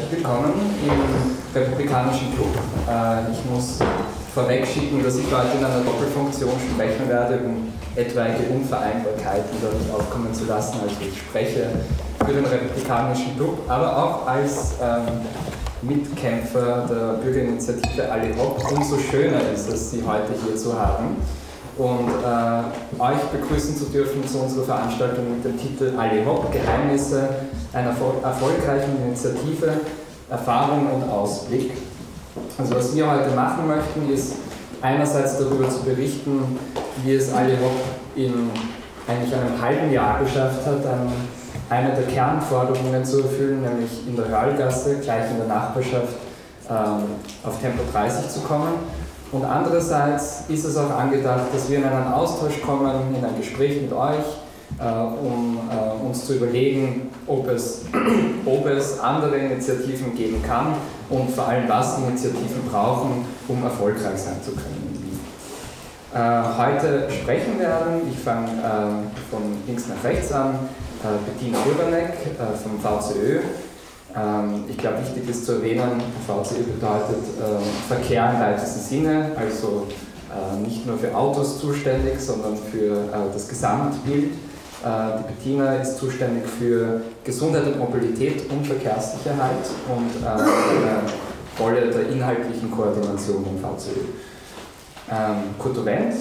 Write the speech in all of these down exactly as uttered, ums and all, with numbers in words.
herzlich willkommen im Republikanischen Club. Äh, ich muss vorweg schicken, dass ich heute in einer Doppelfunktion sprechen werde, um etwaige Unvereinbarkeiten dadurch aufkommen zu lassen. Also ich spreche für den Republikanischen Club, aber auch als ähm, Mitkämpfer der Bürgerinitiative Alle Hopp. Umso schöner ist es, Sie heute hier zu haben und äh, euch begrüßen zu dürfen zu unserer Veranstaltung mit dem Titel Alle Hopp, Geheimnisse einer erfolgreichen Initiative, Erfahrung und Ausblick. Also was wir heute machen möchten, ist einerseits darüber zu berichten, wie es Alle Hopp in eigentlich einem halben Jahr geschafft hat, an eine der Kernforderungen zu erfüllen, nämlich in der Hörlgasse, gleich in der Nachbarschaft, ähm, auf Tempo dreißig zu kommen. Und andererseits ist es auch angedacht, dass wir in einen Austausch kommen, in ein Gespräch mit euch, äh, um äh, uns zu überlegen, ob es, ob es andere Initiativen geben kann und vor allem, was Initiativen brauchen, um erfolgreich sein zu können. Äh, heute sprechen werden, ich fange äh, von links nach rechts an, äh, Bettina Urbanek äh, vom V C Ö. Ähm, ich glaube, wichtig ist zu erwähnen, V C Ö bedeutet äh, Verkehr im weitesten Sinne, also äh, nicht nur für Autos zuständig, sondern für äh, das Gesamtbild. Äh, die Bettina ist zuständig für Gesundheit und Mobilität und Verkehrssicherheit und äh, eine Rolle der inhaltlichen Koordination im V C Ö. Ähm, Kurt Wendt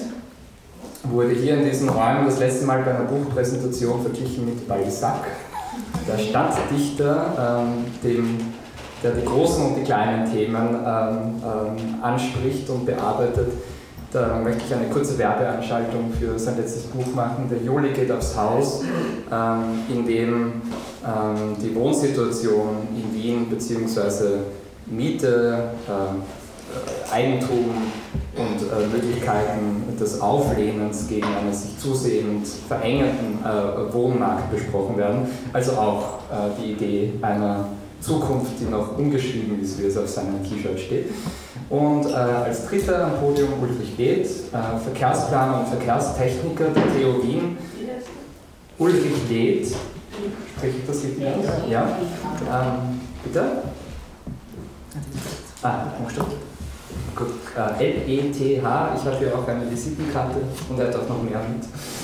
wurde hier in diesen Räumen das letzte Mal bei einer Buchpräsentation verglichen mit Balzac, der Stadtdichter, ähm, dem, der die großen und die kleinen Themen ähm, ähm, anspricht und bearbeitet. Da möchte ich eine kurze Werbeanschaltung für sein letztes Buch machen. Der Juli geht aufs Haus, ähm, in dem ähm, die Wohnsituation in Wien bzw. Miete, äh, Eigentum und äh, Möglichkeiten des Auflehnens gegen einen sich zusehend verengenden äh, Wohnmarkt besprochen werden. Also auch äh, die Idee einer Zukunft, die noch ungeschrieben ist, wie es auf seinem T-Shirt steht. Und äh, als dritter am Podium Ulrich Leth, äh, Verkehrsplaner und Verkehrstechniker der T U Wien. Ulrich Leth, spreche ich das richtig aus? Ja. Ähm, bitte? Ah, Buchstabe. Gut, äh, L E T H, ich habe hier auch eine Visitenkarte und er hat auch noch mehr mit.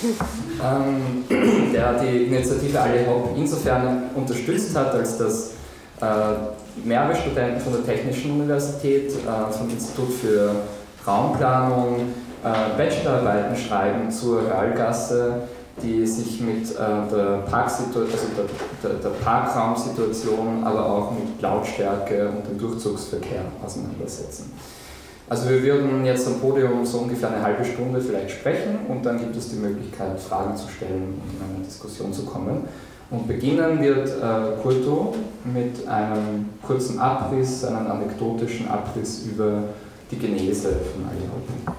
ähm, der die Initiative Alle Hopp insofern unterstützt hat, als dass äh, mehrere Studenten von der Technischen Universität, äh, vom Institut für Raumplanung, äh, Bachelorarbeiten schreiben zur Hörlgasse, die sich mit äh, der, Parksituation, also der, der, der Parkraumsituation, aber auch mit Lautstärke und dem Durchzugsverkehr auseinandersetzen. Also wir würden jetzt am Podium so ungefähr eine halbe Stunde vielleicht sprechen und dann gibt es die Möglichkeit, Fragen zu stellen und in eine Diskussion zu kommen. Und beginnen wird äh, Kurto mit einem kurzen Abriss, einem anekdotischen Abriss über die Genese von Alle Hopp.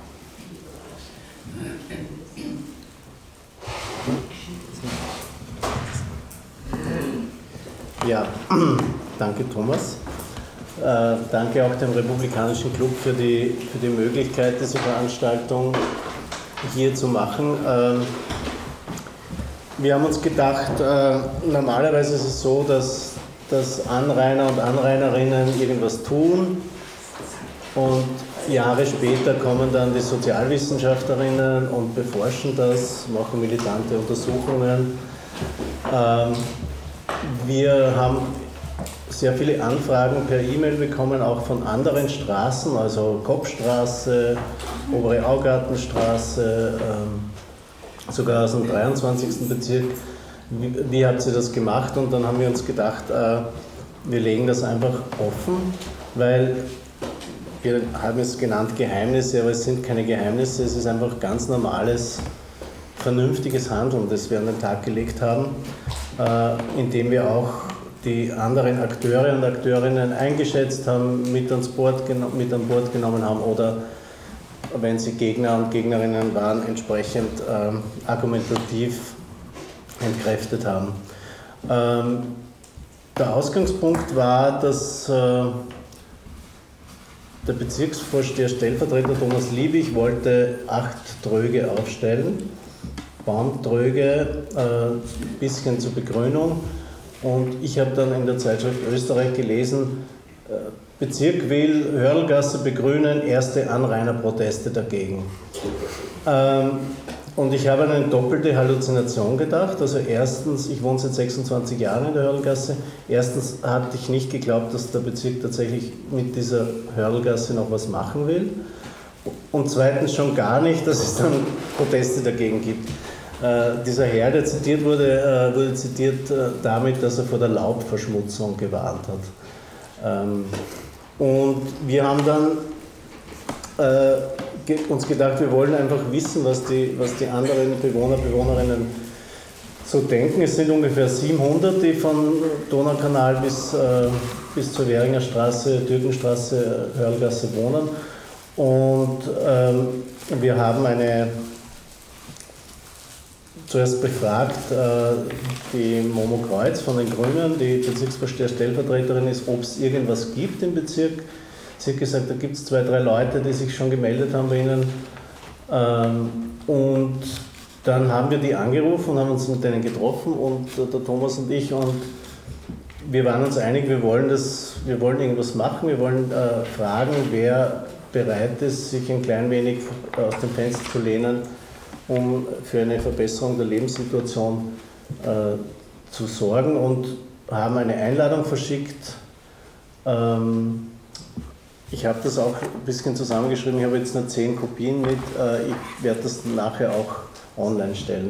Ja, danke Thomas. Äh, danke auch dem Republikanischen Club für die, für die Möglichkeit, diese Veranstaltung hier zu machen. Ähm, wir haben uns gedacht, äh, normalerweise ist es so, dass, dass Anrainer und Anrainerinnen irgendwas tun und Jahre später kommen dann die Sozialwissenschaftlerinnen und beforschen das, machen militante Untersuchungen. Ähm, wir haben sehr viele Anfragen per E-Mail bekommen, auch von anderen Straßen, also Koppstraße, Obere Augartenstraße, ähm, sogar aus dem dreiundzwanzigsten Bezirk. Wie, wie habt ihr das gemacht? Und dann haben wir uns gedacht, äh, wir legen das einfach offen, weil wir haben es genannt Geheimnisse, aber es sind keine Geheimnisse, es ist einfach ganz normales, vernünftiges Handeln, das wir an den Tag gelegt haben, äh, indem wir auch die anderen Akteure und Akteurinnen eingeschätzt haben, mit ans Board, mit an Bord genommen haben oder, wenn sie Gegner und Gegnerinnen waren, entsprechend ähm, argumentativ entkräftet haben. Ähm, der Ausgangspunkt war, dass äh, der Bezirksvorsteher Stellvertreter Thomas Liebig wollte acht Tröge aufstellen, Baumtröge, ein äh, bisschen zur Begrünung. Und ich habe dann in der Zeitschrift Österreich gelesen, Bezirk will Hörlgasse begrünen, erste Anrainerproteste dagegen. Ähm, und ich habe an eine doppelte Halluzination gedacht. Also erstens, ich wohne seit sechsundzwanzig Jahren in der Hörlgasse. Erstens hatte ich nicht geglaubt, dass der Bezirk tatsächlich mit dieser Hörlgasse noch was machen will. Und zweitens schon gar nicht, dass es dann Proteste dagegen gibt. Äh, dieser Herr, der zitiert wurde, äh, wurde zitiert äh, damit, dass er vor der Laubverschmutzung gewarnt hat. Ähm, und wir haben dann äh, ge uns gedacht, wir wollen einfach wissen, was die, was die anderen Bewohner, Bewohnerinnen so denken. Es sind ungefähr siebenhundert, die von Donaukanal bis, äh, bis zur Währinger Straße, Türkenstraße, Hörlgasse wohnen. Und ähm, wir haben eine zuerst befragt, äh, die Momo Kreuz von den Grünen, die Bezirksvorsteher-Stellvertreterin ist, ob es irgendwas gibt im Bezirk. Sie hat gesagt, da gibt es zwei, drei Leute, die sich schon gemeldet haben bei Ihnen. Ähm, und dann haben wir die angerufen und haben uns mit denen getroffen, und äh, der Thomas und ich, und wir waren uns einig, wir wollen, das, wir wollen irgendwas machen, wir wollen äh, fragen, wer bereit ist, sich ein klein wenig aus dem Fenster zu lehnen, um für eine Verbesserung der Lebenssituation äh, zu sorgen, und haben eine Einladung verschickt. Ähm, ich habe das auch ein bisschen zusammengeschrieben, ich habe jetzt nur zehn Kopien mit, äh, ich werde das nachher auch online stellen.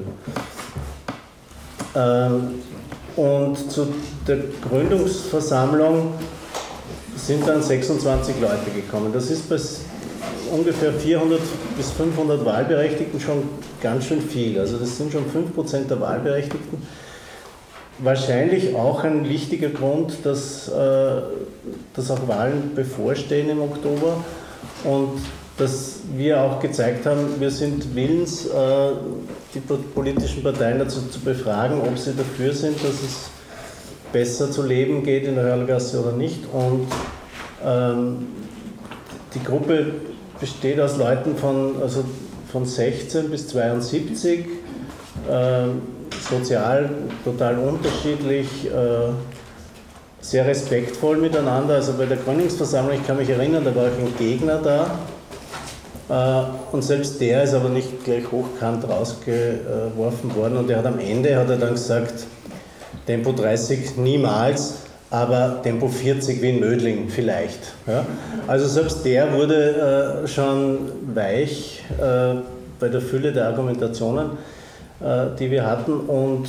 Ähm, und zu der Gründungsversammlung sind dann sechsundzwanzig Leute gekommen. Das ist bei ungefähr vierhundert bis fünfhundert Wahlberechtigten schon ganz schön viel. Also das sind schon fünf Prozent der Wahlberechtigten. Wahrscheinlich auch ein wichtiger Grund, dass, äh, dass auch Wahlen bevorstehen im Oktober, und dass wir auch gezeigt haben, wir sind willens, äh, die politischen Parteien dazu zu befragen, ob sie dafür sind, dass es besser zu leben geht in der Hörlgasse oder nicht. Und ähm, die Gruppe besteht aus Leuten von, also von sechzehn bis zweiundsiebzig, äh, sozial total unterschiedlich, äh, sehr respektvoll miteinander. Also bei der Gründungsversammlung, ich kann mich erinnern, da war auch ein Gegner da, äh, und selbst der ist aber nicht gleich hochkant rausgeworfen worden, und er hat am Ende hat er dann gesagt, Tempo dreißig niemals, aber Tempo vierzig wie in Mödling vielleicht. Ja? Also selbst der wurde äh, schon weich äh, bei der Fülle der Argumentationen, äh, die wir hatten. Und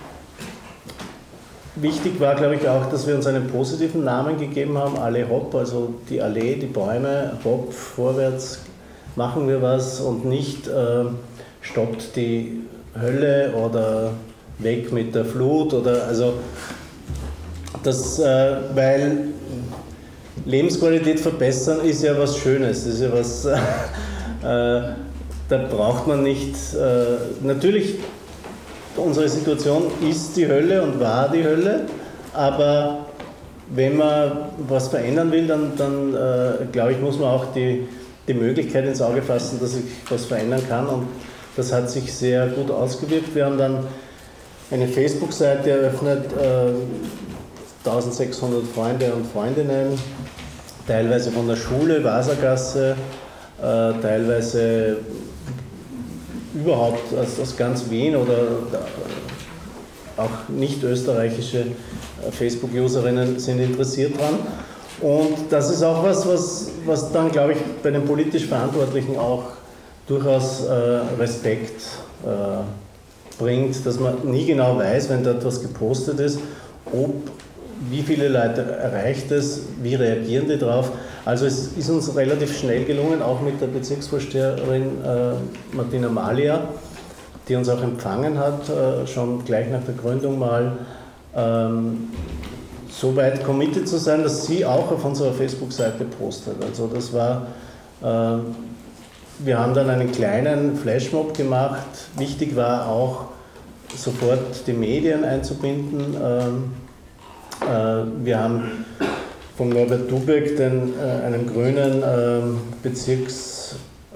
wichtig war, glaube ich, auch, dass wir uns einen positiven Namen gegeben haben, Allee Hopp, also die Allee, die Bäume, Hopp, vorwärts, machen wir was, und nicht äh, stoppt die Hölle oder weg mit der Flut, oder also das, äh, weil Lebensqualität verbessern ist ja was Schönes, ist ja was, äh, da braucht man nicht, äh, natürlich, unsere Situation ist die Hölle und war die Hölle, aber wenn man was verändern will, dann, dann äh, glaube ich, muss man auch die, die Möglichkeit ins Auge fassen, dass sich was verändern kann, und das hat sich sehr gut ausgewirkt. Wir haben dann eine Facebook-Seite eröffnet, äh, eintausendsechshundert Freunde und Freundinnen, teilweise von der Schule, Wassergasse, äh, teilweise überhaupt aus, aus ganz Wien, oder auch nicht österreichische Facebook-Userinnen sind interessiert dran. Und das ist auch was, was, was dann, glaube ich, bei den politisch Verantwortlichen auch durchaus äh, Respekt äh, bringt, dass man nie genau weiß, wenn da etwas gepostet ist, ob, wie viele Leute erreicht es, wie reagieren die drauf. Also es ist uns relativ schnell gelungen, auch mit der Bezirksvorsteherin äh, Martina Malia, die uns auch empfangen hat, äh, schon gleich nach der Gründung mal, ähm, so weit committed zu sein, dass sie auch auf unserer Facebook-Seite postet. Also das war, äh, wir haben dann einen kleinen Flashmob gemacht. Wichtig war auch, sofort die Medien einzubinden. Ähm, äh, wir haben vom Norbert Dubeck, den, äh, einem grünen äh, Bezirks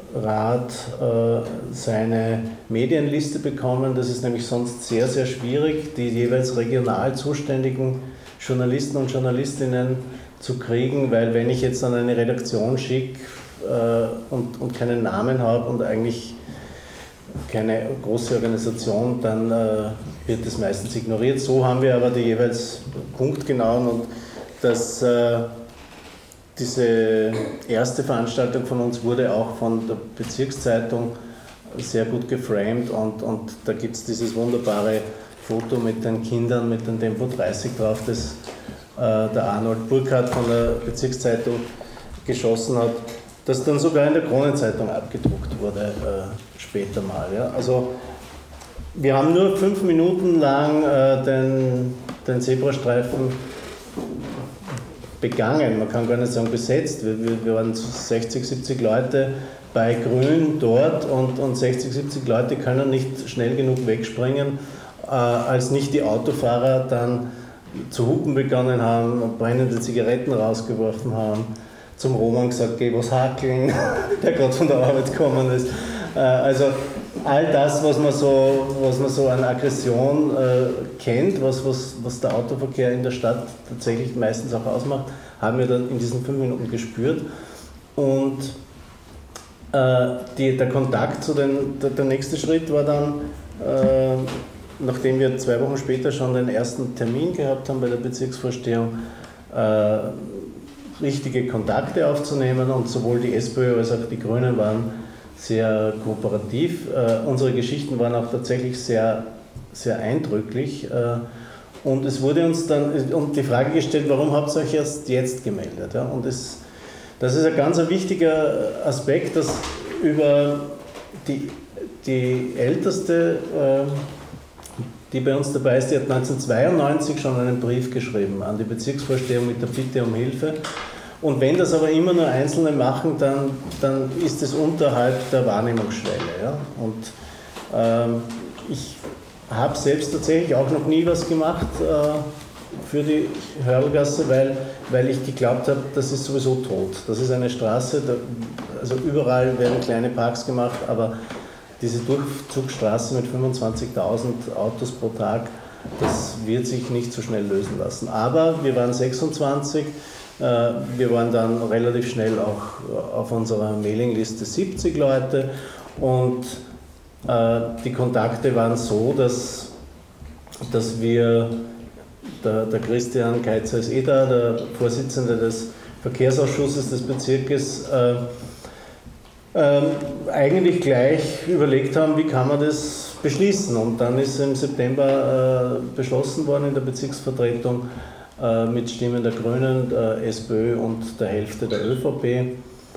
Rat äh, seine Medienliste bekommen. Das ist nämlich sonst sehr, sehr schwierig, die jeweils regional zuständigen Journalisten und Journalistinnen zu kriegen, weil wenn ich jetzt an eine Redaktion schicke äh, und, und keinen Namen habe und eigentlich keine große Organisation, dann äh, wird das meistens ignoriert. So haben wir aber die jeweils punktgenauen und das, äh, diese erste Veranstaltung von uns wurde auch von der Bezirkszeitung sehr gut geframed und, und da gibt es dieses wunderbare Foto mit den Kindern mit dem Tempo dreißig drauf, das äh, der Arnold Burkhardt von der Bezirkszeitung geschossen hat, das dann sogar in der Kronenzeitung abgedruckt wurde, äh, später mal. Ja. Also wir haben nur fünf Minuten lang äh, den, den Zebrastreifen begangen, man kann gar nicht sagen besetzt, wir, wir, wir waren sechzig, siebzig Leute bei Grün dort und, und sechzig, siebzig Leute können nicht schnell genug wegspringen, äh, als nicht die Autofahrer dann zu hupen begonnen haben, brennende Zigaretten rausgeworfen haben, zum Roman gesagt, geh was hackeln, der gerade von der Arbeit gekommen ist. Äh, also all das, was man so, was man so an Aggression äh, kennt, was, was, was der Autoverkehr in der Stadt tatsächlich meistens auch ausmacht, haben wir dann in diesen fünf Minuten gespürt. Und äh, die, der Kontakt zu den, der, der nächste Schritt war dann, äh, nachdem wir zwei Wochen später schon den ersten Termin gehabt haben bei der Bezirksvorstehung, äh, richtige Kontakte aufzunehmen und sowohl die SPÖ als auch die Grünen waren sehr kooperativ. Äh, unsere Geschichten waren auch tatsächlich sehr, sehr eindrücklich äh, und es wurde uns dann und die Frage gestellt, warum habt ihr euch erst jetzt gemeldet? Ja? Und es, das ist ein ganz wichtiger Aspekt, dass über die, die älteste, äh, die bei uns dabei ist, die hat neunzehnhundertzweiundneunzig schon einen Brief geschrieben an die Bezirksvorstehung mit der Bitte um Hilfe. Und wenn das aber immer nur Einzelne machen, dann, dann ist es unterhalb der Wahrnehmungsschwelle. Ja? Und ähm, ich habe selbst tatsächlich auch noch nie was gemacht äh, für die Hörlgasse, weil, weil ich geglaubt habe, das ist sowieso tot. Das ist eine Straße, da, also überall werden kleine Parks gemacht, aber diese Durchzugsstraße mit fünfundzwanzigtausend Autos pro Tag, das wird sich nicht so schnell lösen lassen. Aber wir waren sechsundzwanzig, äh, wir waren dann relativ schnell auch auf unserer Mailingliste siebzig Leute und äh, die Kontakte waren so, dass, dass wir, der, der Christian Keitzer ist eh da, der Vorsitzende des Verkehrsausschusses des Bezirkes, äh, Ähm, eigentlich gleich überlegt haben, wie kann man das beschließen. Und dann ist im September äh, beschlossen worden in der Bezirksvertretung äh, mit Stimmen der Grünen, der SPÖ und der Hälfte der ÖVP, äh,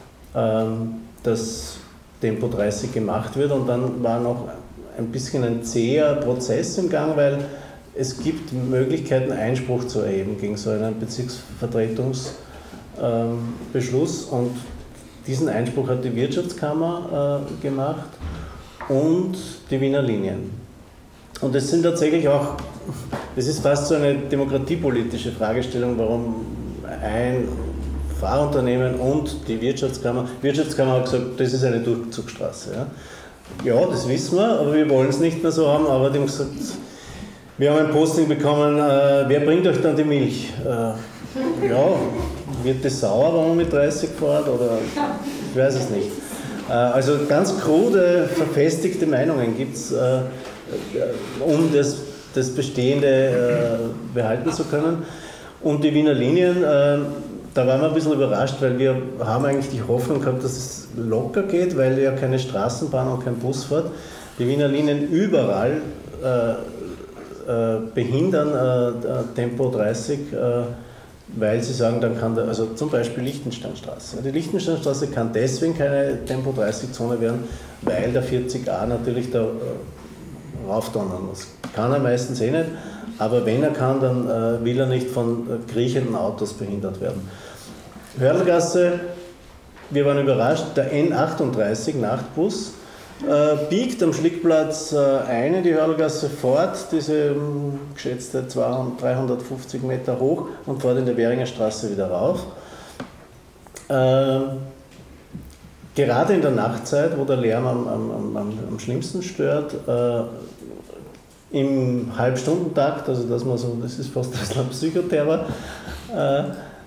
dass Tempo dreißig gemacht wird. Und dann war noch ein bisschen ein zäher Prozess im Gang, weil es gibt Möglichkeiten, Einspruch zu erheben gegen so einen Bezirksvertretungsbeschluss. Ähm, und diesen Einspruch hat die Wirtschaftskammer äh, gemacht und die Wiener Linien. Und es sind tatsächlich auch, das ist fast so eine demokratiepolitische Fragestellung, warum ein Fahrunternehmen und die Wirtschaftskammer, die Wirtschaftskammer hat gesagt, das ist eine Durchzugsstraße. Ja, ja das wissen wir, aber wir wollen es nicht mehr so haben, aber die haben gesagt, wir haben ein Posting bekommen, äh, wer bringt euch dann die Milch? Äh, ja, wird das sauer, wenn man mit dreißig fährt oder ich weiß es nicht. Also ganz krude, verfestigte Meinungen gibt es, um das, das Bestehende behalten zu können. Und die Wiener Linien, da waren wir ein bisschen überrascht, weil wir haben eigentlich die Hoffnung gehabt, dass es locker geht, weil ja keine Straßenbahn und kein Bus fährt. Die Wiener Linien überall behindern Tempo dreißig, weil sie sagen, dann kann der, also zum Beispiel Lichtensteinstraße. Die Lichtensteinstraße kann deswegen keine Tempo dreißig Zone werden, weil der vierzig a natürlich da äh, raufdonnern muss. Kann er meistens eh nicht, aber wenn er kann, dann äh, will er nicht von äh, kriechenden Autos behindert werden. Hörlgasse, wir waren überrascht, der N achtunddreißig Nachtbus äh, biegt am Schlickplatz äh, ein in die Hörlgasse fort, diese um, geschätzte zweihundert, dreihundertfünfzig Meter hoch und fährt in der Währinger Straße wieder rauf. Äh, gerade in der Nachtzeit, wo der Lärm am, am, am, am schlimmsten stört, äh, im Halbstundentakt, also dass man so, das ist fast ein Psychoterror, äh,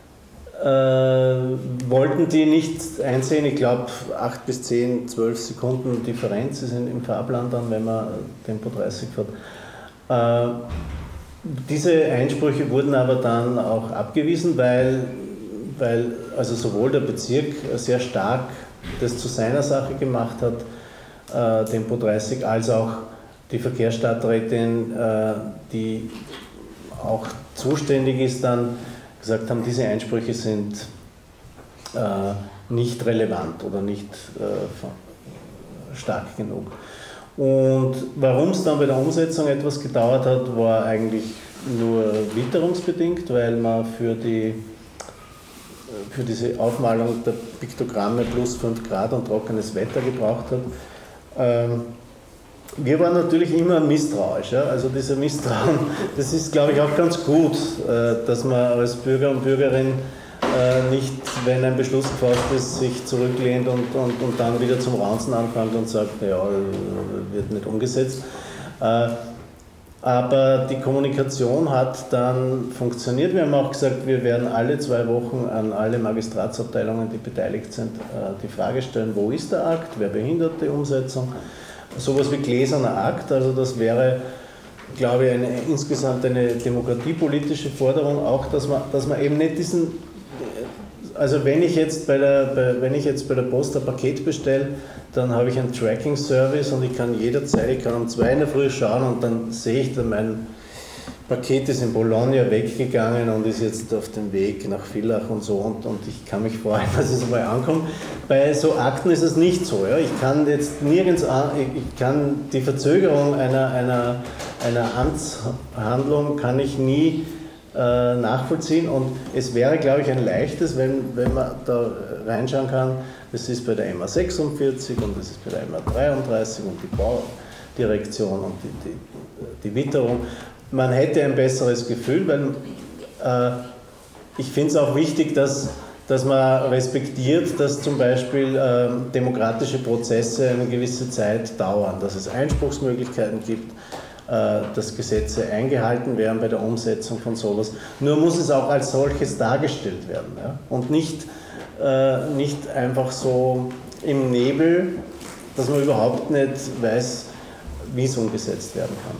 äh, wollten die nicht einsehen. Ich glaube, acht bis zehn, zwölf Sekunden Differenz ist in, im Fahrplan dann, wenn man Tempo dreißig fährt. Äh, diese Einsprüche wurden aber dann auch abgewiesen, weil, weil also sowohl der Bezirk sehr stark das zu seiner Sache gemacht hat, äh, Tempo dreißig, als auch die Verkehrsstadträtin, äh, die auch zuständig ist, dann gesagt haben, diese Einsprüche sind äh, nicht relevant oder nicht äh, stark genug. Und warum es dann bei der Umsetzung etwas gedauert hat, war eigentlich nur witterungsbedingt, weil man für, die, für diese Aufmalung der Piktogramme plus fünf Grad und trockenes Wetter gebraucht hat. Ähm, Wir waren natürlich immer misstrauisch, ja? Also dieser Misstrauen, das ist, glaube ich, auch ganz gut, äh, dass man als Bürger und Bürgerin äh, nicht, wenn ein Beschluss gefasst ist, sich zurücklehnt und, und, und dann wieder zum Raunzen anfängt und sagt, ja, wird nicht umgesetzt. Äh, aber die Kommunikation hat dann funktioniert. Wir haben auch gesagt, wir werden alle zwei Wochen an alle Magistratsabteilungen, die beteiligt sind, äh, die Frage stellen, wo ist der Akt, wer behindert die Umsetzung? Sowas wie gläserner Akt, also das wäre, glaube ich, eine, insgesamt eine demokratiepolitische Forderung, auch, dass man, dass man eben nicht diesen, also wenn ich jetzt bei der, bei, wenn ich jetzt bei der Post ein Paket bestelle, dann habe ich einen Tracking-Service und ich kann jederzeit, ich kann um zwei in der Früh schauen und dann sehe ich dann mein Paket ist in Bologna weggegangen und ist jetzt auf dem Weg nach Villach und so und, und ich kann mich freuen, dass es mal ankommt. Bei so Akten ist es nicht so. Ja? Ich kann jetzt nirgends an, ich kann die Verzögerung einer, einer, einer Amtshandlung kann ich nie äh, nachvollziehen und es wäre, glaube ich, ein leichtes, wenn, wenn man da reinschauen kann, das ist bei der M A sechsundvierzig und das ist bei der M A dreiunddreißig und die Baudirektion und die, die, die Witterung. Man hätte ein besseres Gefühl, weil äh, ich finde es auch wichtig, dass, dass man respektiert, dass zum Beispiel äh, demokratische Prozesse eine gewisse Zeit dauern, dass es Einspruchsmöglichkeiten gibt, äh, dass Gesetze eingehalten werden bei der Umsetzung von sowas. Nur muss es auch als solches dargestellt werden, ja? Und nicht, äh, nicht einfach so im Nebel, dass man überhaupt nicht weiß, wie es umgesetzt werden kann.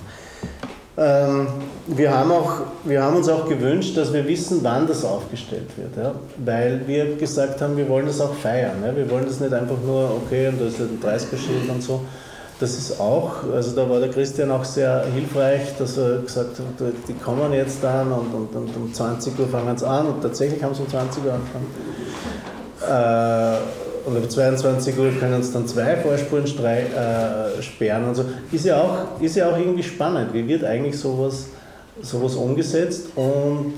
Ähm, wir, haben auch, wir haben uns auch gewünscht, dass wir wissen, wann das aufgestellt wird, ja? Weil wir gesagt haben, wir wollen das auch feiern. Ja? Wir wollen das nicht einfach nur, okay, und da ist ein dreißiger-Schild und so. Das ist auch, also da war der Christian auch sehr hilfreich, dass er gesagt hat, die kommen jetzt dann und, und, und um zwanzig Uhr fangen sie an und tatsächlich haben sie um zwanzig Uhr angefangen. Äh, Und um zweiundzwanzig Uhr können uns dann zwei Vorspuren äh, sperren und so. Ist ja, auch, ist ja auch irgendwie spannend. Wie wird eigentlich sowas, sowas umgesetzt? Und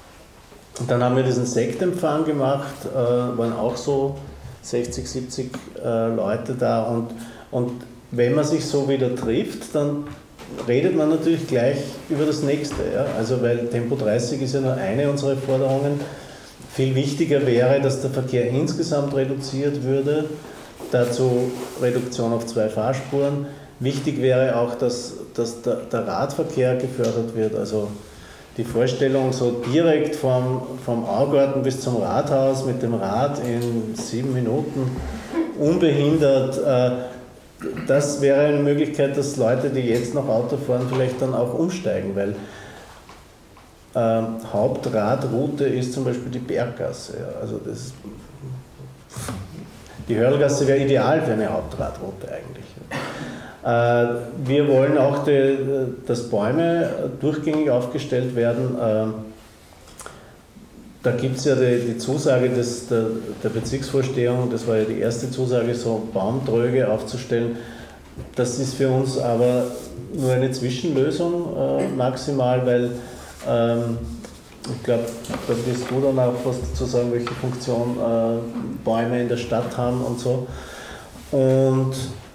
dann haben wir diesen Sektempfang gemacht, äh, waren auch so sechzig, siebzig äh, Leute da. Und, und wenn man sich so wieder trifft, dann redet man natürlich gleich über das Nächste. Ja? Also weil Tempo dreißig ist ja nur eine unserer Forderungen. Viel wichtiger wäre, dass der Verkehr insgesamt reduziert würde, dazu Reduktion auf zwei Fahrspuren. Wichtig wäre auch, dass, dass der, der Radverkehr gefördert wird, also die Vorstellung, so direkt vom, vom Augarten bis zum Rathaus mit dem Rad in sieben Minuten unbehindert, äh, das wäre eine Möglichkeit, dass Leute, die jetzt noch Auto fahren, vielleicht dann auch umsteigen, weil Ähm, Hauptradroute ist zum Beispiel die Berggasse. Ja. Also das, die Hörlgasse wäre ideal für eine Hauptradroute eigentlich. Äh, wir wollen auch, die, dass Bäume durchgängig aufgestellt werden. Äh, da gibt es ja die, die Zusage des, der, der Bezirksvorstehung, das war ja die erste Zusage, so Baumtröge aufzustellen. Das ist für uns aber nur eine Zwischenlösung äh, maximal, weil Ähm, ich glaube, da wirst du dann auch was dazu sagen, welche Funktion äh, Bäume in der Stadt haben und so. Und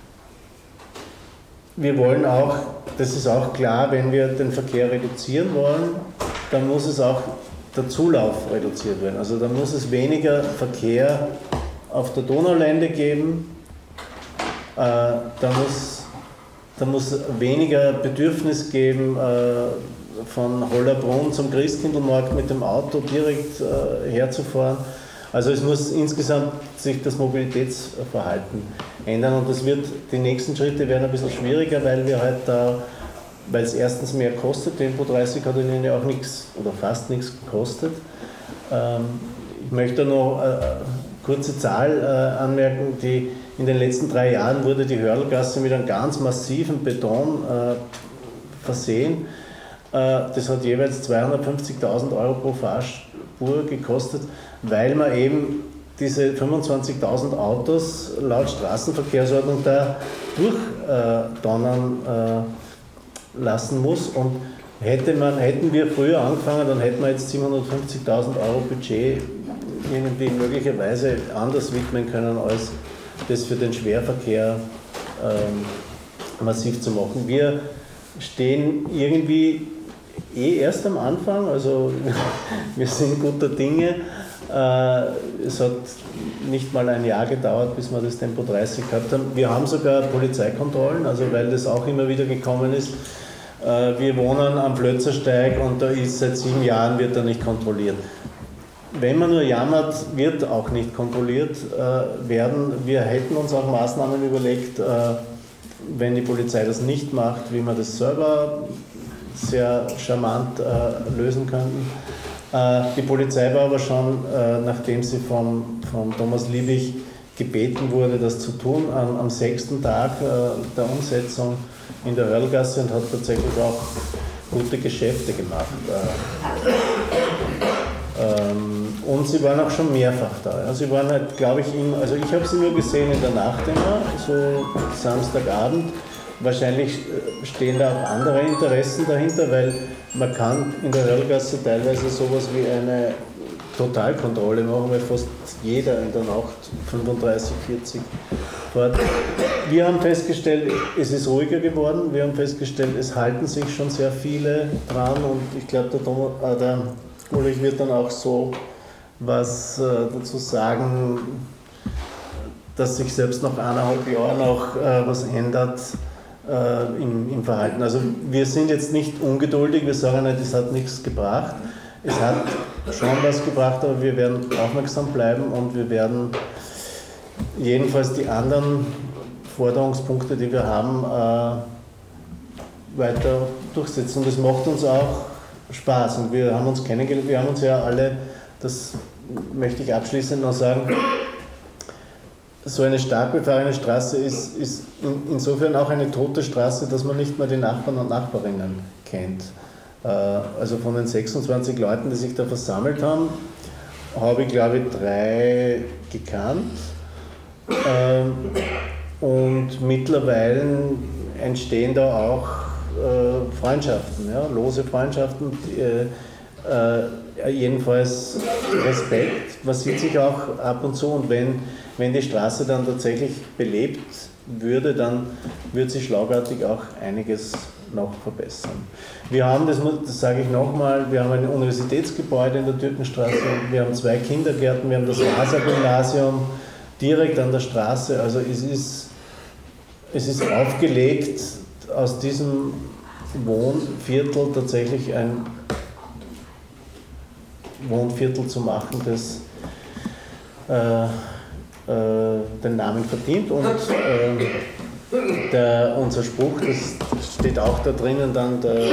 wir wollen auch, das ist auch klar, wenn wir den Verkehr reduzieren wollen, dann muss es auch der Zulauf reduziert werden. Also dann muss es weniger Verkehr auf der Donaulände geben. Äh, da, muss, da muss weniger Bedürfnis geben, äh, von Hollerbrunn zum Christkindlmarkt mit dem Auto direkt äh, herzufahren. Also es muss insgesamt sich das Mobilitätsverhalten ändern und das wird, die nächsten Schritte werden ein bisschen schwieriger, weil wir halt da, weil es erstens mehr kostet, Tempo dreißig hat ihnen ja auch nichts oder fast nichts gekostet. Ähm, ich möchte noch eine kurze Zahl äh, anmerken, die in den letzten drei Jahren wurde die Hörlgasse mit einem ganz massiven Beton äh, versehen. Äh, das hat jeweils zweihundertfünfzigtausend Euro pro Fahrspur gekostet, weil man eben diese fünfundzwanzigtausend Autos laut Straßenverkehrsordnung da durchdonnern äh, lassen muss. Und hätte man, hätten wir früher angefangen, dann hätten wir jetzt siebenhundertfünfzigtausend Euro Budget irgendwie möglicherweise anders widmen können, als das für den Schwerverkehr ähm, massiv zu machen. Wir stehen irgendwie eh erst am Anfang, also wir sind guter Dinge. Äh, es hat nicht mal ein Jahr gedauert, bis wir das Tempo dreißig gehabt haben. Wir haben sogar Polizeikontrollen, also weil das auch immer wieder gekommen ist. Äh, wir wohnen am Flözersteig und da ist seit sieben Jahren wird da nicht kontrolliert. Wenn man nur jammert, wird auch nicht kontrolliert äh, werden. Wir hätten uns auch Maßnahmen überlegt, äh, wenn die Polizei das nicht macht, wie wir das selber sehr charmant äh, lösen könnten. Äh, die Polizei war aber schon, äh, nachdem sie vom, vom Thomas Liebig gebeten wurde, das zu tun, am, am sechsten Tag äh, der Umsetzung in der Hörlgasse und hat tatsächlich auch gute Geschäfte gemacht. Äh, ähm, und sie waren auch schon mehrfach da. Also sie waren halt, glaube ich, immer, also ich habe sie nur gesehen in der Nacht immer, so Samstagabend. Wahrscheinlich stehen da auch andere Interessen dahinter, weil man kann in der Hörlgasse teilweise sowas wie eine Totalkontrolle machen, weil fast jeder in der Nacht fünfunddreißig, vierzig fährt. Wir haben festgestellt, es ist ruhiger geworden. Wir haben festgestellt, es halten sich schon sehr viele dran und ich glaube, der, äh, der Ulrich wird dann auch so was äh, dazu sagen, dass sich selbst nach eineinhalb Jahren noch äh, was ändert äh, im, im Verhalten. Also wir sind jetzt nicht ungeduldig, wir sagen nicht, es hat nichts gebracht. Es hat schon was gebracht, aber wir werden aufmerksam bleiben und wir werden jedenfalls die anderen Forderungspunkte, die wir haben, äh, weiter durchsetzen. Und das macht uns auch Spaß. Und wir haben uns kennengelernt, wir haben uns ja alle, das möchte ich abschließend noch sagen, so eine stark befahrene Straße ist, ist in, insofern auch eine tote Straße, dass man nicht mehr die Nachbarn und Nachbarinnen kennt. Äh, also von den sechsundzwanzig Leuten, die sich da versammelt haben, habe ich glaube ich drei gekannt. Ähm, und mittlerweile entstehen da auch äh, Freundschaften, ja, lose Freundschaften, äh, äh, jedenfalls Respekt. Man sieht sich auch ab und zu und wenn, wenn die Straße dann tatsächlich belebt würde, dann würde sich schlagartig auch einiges noch verbessern. Wir haben, das, das sage ich nochmal, wir haben ein Universitätsgebäude in der Türkenstraße, wir haben zwei Kindergärten, wir haben das Vasa-Gymnasium direkt an der Straße, also es ist, es ist aufgelegt, aus diesem Wohnviertel tatsächlich ein Wohnviertel zu machen, das äh, äh, den Namen verdient und äh, der, unser Spruch, das steht auch da drinnen, dann der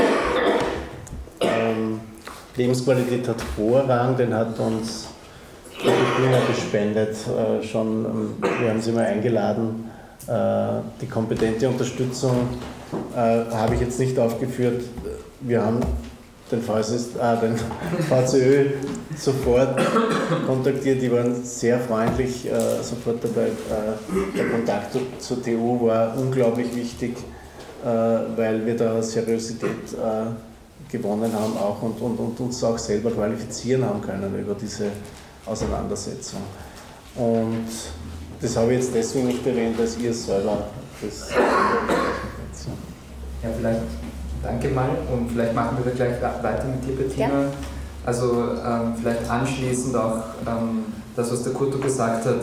ähm, Lebensqualität hat Vorrang, den hat uns die Bühne gespendet, äh, schon, wir haben sie mal eingeladen, äh, die kompetente Unterstützung äh, habe ich jetzt nicht aufgeführt, wir haben den, V S S, äh, den V C Ö sofort kontaktiert, die waren sehr freundlich äh, sofort dabei, äh, der Kontakt zu, zur T U war unglaublich wichtig, äh, weil wir da Seriosität äh, gewonnen haben auch und, und, und uns auch selber qualifizieren haben können über diese Auseinandersetzung. Und das habe ich jetzt deswegen nicht erwähnt, dass ihr selber das. Ja, vielleicht danke mal und vielleicht machen wir da gleich weiter mit dir, Bettina. Ja. Also ähm, vielleicht anschließend auch ähm, das, was der Kurto gesagt hat,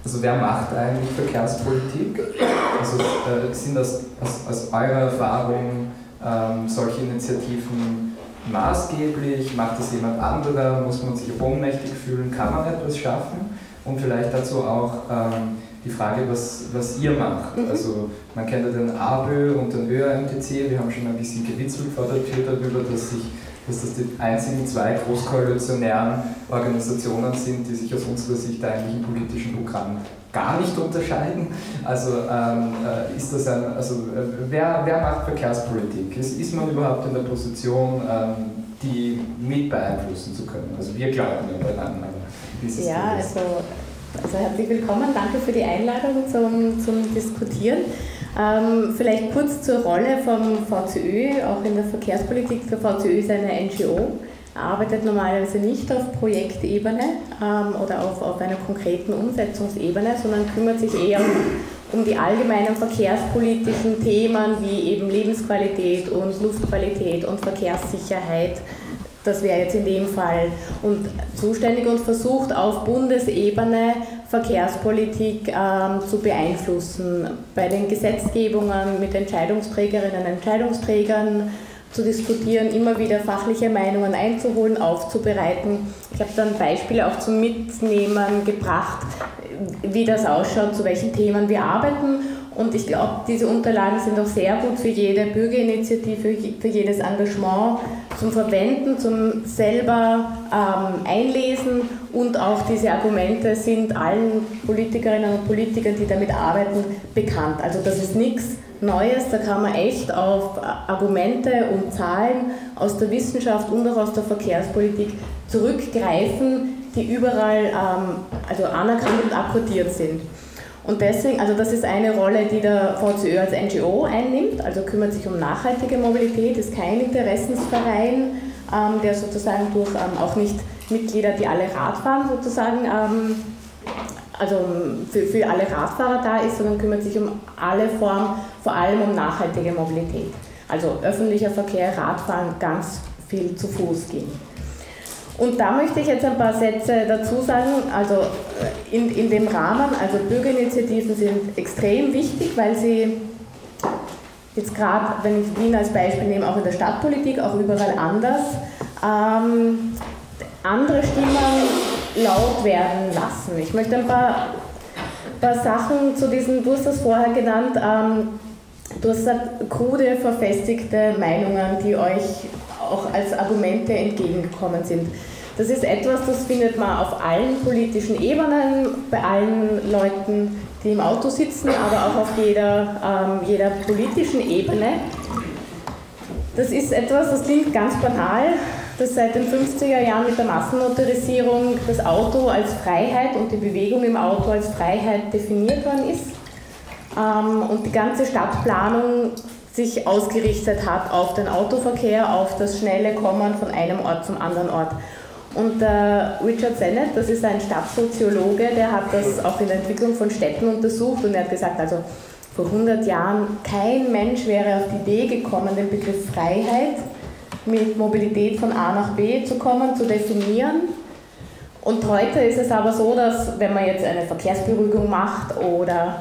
Also wer macht eigentlich Verkehrspolitik? Also äh, sind das aus, aus eurer Erfahrung ähm, solche Initiativen maßgeblich? Macht das jemand anderer? Muss man sich ohnmächtig fühlen? Kann man etwas schaffen? Und vielleicht dazu auch ähm, die Frage, was, was ihr macht. Mhm. Also man kennt ja den A B Ö und den Ö A M T C, wir haben schon ein bisschen gewitzelt vor der Tür darüber, dass, sich, dass das die einzigen zwei großkoalitionären Organisationen sind, die sich aus unserer Sicht eigentlich im politischen Programm gar nicht unterscheiden. Also ähm, ist das ein, also äh, wer, wer macht Verkehrspolitik? Ist, ist man überhaupt in der Position, ähm, die mit beeinflussen zu können? Also wir glauben ja daran, aber wie ist es ja, also, also herzlich willkommen, danke für die Einladung zum, zum Diskutieren. Ähm, vielleicht kurz zur Rolle vom V C Ö, auch in der Verkehrspolitik. Der V C Ö ist eine N G O, arbeitet normalerweise nicht auf Projektebene ähm, oder auf, auf einer konkreten Umsetzungsebene, sondern kümmert sich eher um, um die allgemeinen verkehrspolitischen Themen wie eben Lebensqualität und Luftqualität und Verkehrssicherheit. Das wäre jetzt in dem Fall und zuständig und versucht auf Bundesebene Verkehrspolitik ähm, zu beeinflussen, bei den Gesetzgebungen mit Entscheidungsträgerinnen und Entscheidungsträgern zu diskutieren, immer wieder fachliche Meinungen einzuholen, aufzubereiten. Ich habe dann Beispiele auch zum Mitnehmen gebracht, wie das ausschaut, zu welchen Themen wir arbeiten. Und ich glaube, diese Unterlagen sind auch sehr gut für jede Bürgerinitiative, für jedes Engagement zum Verwenden, zum selber ähm, Einlesen und auch diese Argumente sind allen Politikerinnen und Politikern, die damit arbeiten, bekannt. Also das ist nichts Neues, da kann man echt auf Argumente und Zahlen aus der Wissenschaft und auch aus der Verkehrspolitik zurückgreifen, die überall ähm, also anerkannt und akkordiert sind. Und deswegen, also das ist eine Rolle, die der V C Ö als N G O einnimmt, also kümmert sich um nachhaltige Mobilität, ist kein Interessensverein, ähm, der sozusagen durch ähm, auch nicht Mitglieder, die alle Rad fahren, sozusagen, ähm, also für, für alle Radfahrer da ist, sondern kümmert sich um alle Formen, vor allem um nachhaltige Mobilität. Also öffentlicher Verkehr, Radfahren, ganz viel zu Fuß gehen. Und da möchte ich jetzt ein paar Sätze dazu sagen, also in, in dem Rahmen, also Bürgerinitiativen sind extrem wichtig, weil sie jetzt gerade, wenn ich Wien als Beispiel nehme, auch in der Stadtpolitik, auch überall anders, ähm, andere Stimmen laut werden lassen. Ich möchte ein paar, paar Sachen zu diesen, du hast das vorher genannt, ähm, du hast gesagt, krude, verfestigte Meinungen, die euch auch als Argumente entgegengekommen sind. Das ist etwas, das findet man auf allen politischen Ebenen, bei allen Leuten, die im Auto sitzen, aber auch auf jeder, ähm, jeder politischen Ebene. Das ist etwas, das klingt ganz banal, dass seit den fünfziger Jahren mit der Massenmotorisierung das Auto als Freiheit und die Bewegung im Auto als Freiheit definiert worden ist ähm, und die ganze Stadtplanung sich ausgerichtet hat auf den Autoverkehr, auf das schnelle Kommen von einem Ort zum anderen Ort. Und äh, Richard Sennett, das ist ein Stadtsoziologe, der hat das auch in der Entwicklung von Städten untersucht und er hat gesagt, also vor hundert Jahren kein Mensch wäre auf die Idee gekommen, den Begriff Freiheit mit Mobilität von A nach B zu kommen, zu definieren. Und heute ist es aber so, dass wenn man jetzt eine Verkehrsberuhigung macht oder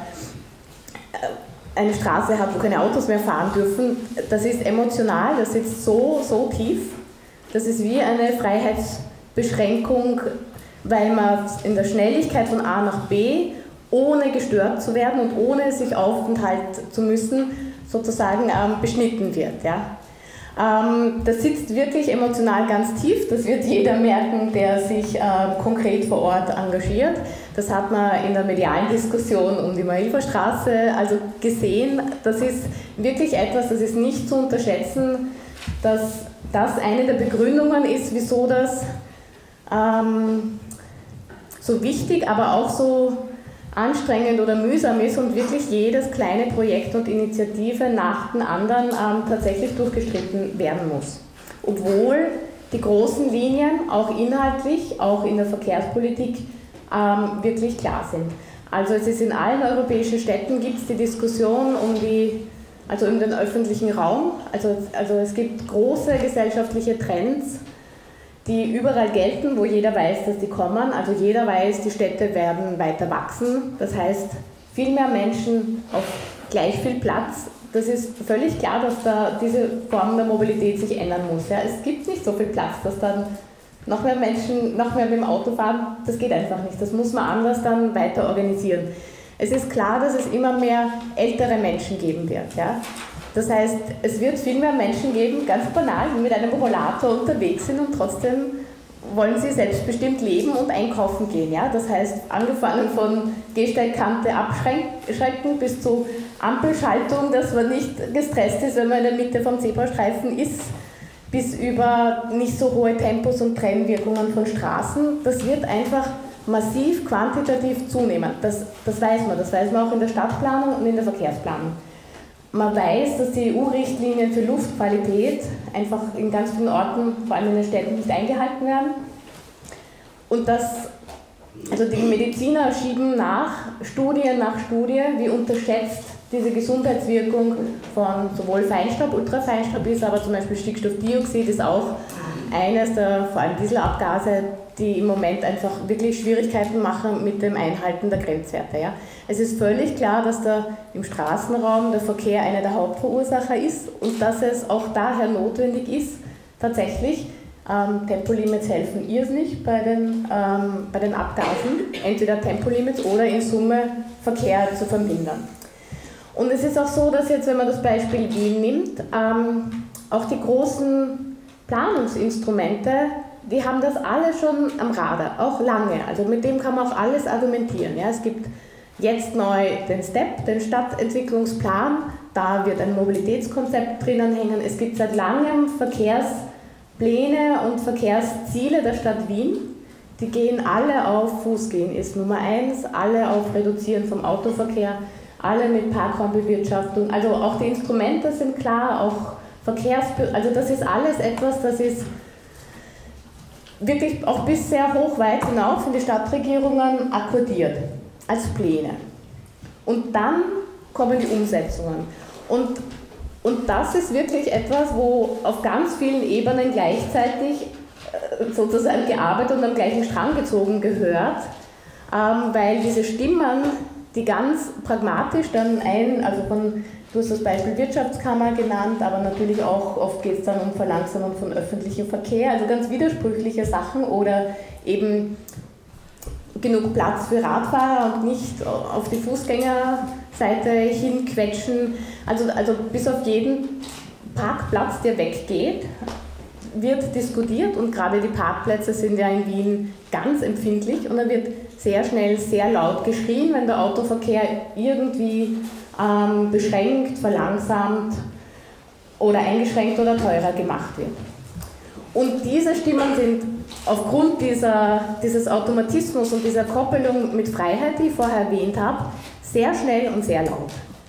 eine Straße hat, wo keine Autos mehr fahren dürfen, das ist emotional, das sitzt so, so tief. Das ist wie eine Freiheitsbeschränkung, weil man in der Schnelligkeit von A nach B, ohne gestört zu werden und ohne sich aufenthalten zu müssen, sozusagen ähm, beschnitten wird. Ja? Ähm, das sitzt wirklich emotional ganz tief, das wird jeder merken, der sich äh, konkret vor Ort engagiert. Das hat man in der medialen Diskussion um die Marilferstraße also gesehen. Das ist wirklich etwas, das ist nicht zu unterschätzen, dass das eine der Begründungen ist, wieso das ähm, so wichtig, aber auch so anstrengend oder mühsam ist und wirklich jedes kleine Projekt und Initiative nach dem anderen ähm, tatsächlich durchgestritten werden muss. Obwohl die großen Linien auch inhaltlich, auch in der Verkehrspolitik, ähm, wirklich klar sind. Also es ist in allen europäischen Städten gibt es die Diskussion um die, also um den öffentlichen Raum. Also, also es gibt große gesellschaftliche Trends, die überall gelten, wo jeder weiß, dass die kommen. Also jeder weiß, die Städte werden weiter wachsen. Das heißt, viel mehr Menschen auf gleich viel Platz. Das ist völlig klar, dass da diese Form der Mobilität sich ändern muss. Ja. Es gibt nicht so viel Platz, dass dann noch mehr Menschen noch mehr mit dem Auto fahren. Das geht einfach nicht. Das muss man anders dann weiter organisieren. Es ist klar, dass es immer mehr ältere Menschen geben wird. Ja. Das heißt, es wird viel mehr Menschen geben, ganz banal, die mit einem Rollator unterwegs sind und trotzdem wollen sie selbstbestimmt leben und einkaufen gehen. Ja? Das heißt, angefangen von Gehsteigkante abschränken bis zu Ampelschaltung, dass man nicht gestresst ist, wenn man in der Mitte vom Zebrastreifen ist, bis über nicht so hohe Tempos und Trennwirkungen von Straßen. Das wird einfach massiv quantitativ zunehmen. Das, das weiß man. Das weiß man auch in der Stadtplanung und in der Verkehrsplanung. Man weiß, dass die E U-Richtlinien für Luftqualität einfach in ganz vielen Orten, vor allem in den Städten, nicht eingehalten werden. Und dass, also die Mediziner schieben nach, Studie nach Studie, wie unterschätzt diese Gesundheitswirkung von sowohl Feinstaub, Ultrafeinstaub ist, aber zum Beispiel Stickstoffdioxid ist auch eines der, vor allem Dieselabgase, die im Moment einfach wirklich Schwierigkeiten machen mit dem Einhalten der Grenzwerte. Ja. Es ist völlig klar, dass der, im Straßenraum der Verkehr einer der Hauptverursacher ist und dass es auch daher notwendig ist, tatsächlich, ähm, Tempolimits helfen irrsinnig bei den, ähm, bei den Abgasen, entweder Tempolimits oder in Summe Verkehr zu vermindern. Und es ist auch so, dass jetzt, wenn man das Beispiel Wien nimmt, ähm, auch die großen Planungsinstrumente, die haben das alle schon am Radar, auch lange. Also mit dem kann man auch alles argumentieren. Ja. Es gibt jetzt neu den STEP, den Stadtentwicklungsplan, da wird ein Mobilitätskonzept drinnen hängen. Es gibt seit langem Verkehrspläne und Verkehrsziele der Stadt Wien. Die gehen alle auf Fußgehen, ist Nummer eins, alle auf Reduzieren vom Autoverkehr, alle mit Parkraumbewirtschaftung. Also auch die Instrumente sind klar, auch Verkehrs... Also das ist alles etwas, das ist wirklich auch bis sehr hoch weit hinauf in die Stadtregierungen akkordiert, als Pläne. Und dann kommen die Umsetzungen. Und, und das ist wirklich etwas, wo auf ganz vielen Ebenen gleichzeitig sozusagen gearbeitet und am gleichen Strang gezogen gehört, ähm, weil diese Stimmen, die ganz pragmatisch dann ein, also von, du hast das Beispiel Wirtschaftskammer genannt, aber natürlich auch oft geht es dann um Verlangsamung von öffentlichem Verkehr, also ganz widersprüchliche Sachen oder eben genug Platz für Radfahrer und nicht auf die Fußgängerseite hinquetschen. Also, also bis auf jeden Parkplatz, der weggeht, wird diskutiert und gerade die Parkplätze sind ja in Wien ganz empfindlich und da wird sehr schnell sehr laut geschrien, wenn der Autoverkehr irgendwie ähm, beschränkt, verlangsamt oder eingeschränkt oder teurer gemacht wird. Und diese Stimmen sind aufgrund dieser, dieses Automatismus und dieser Koppelung mit Freiheit, die ich vorher erwähnt habe, sehr schnell und sehr laut.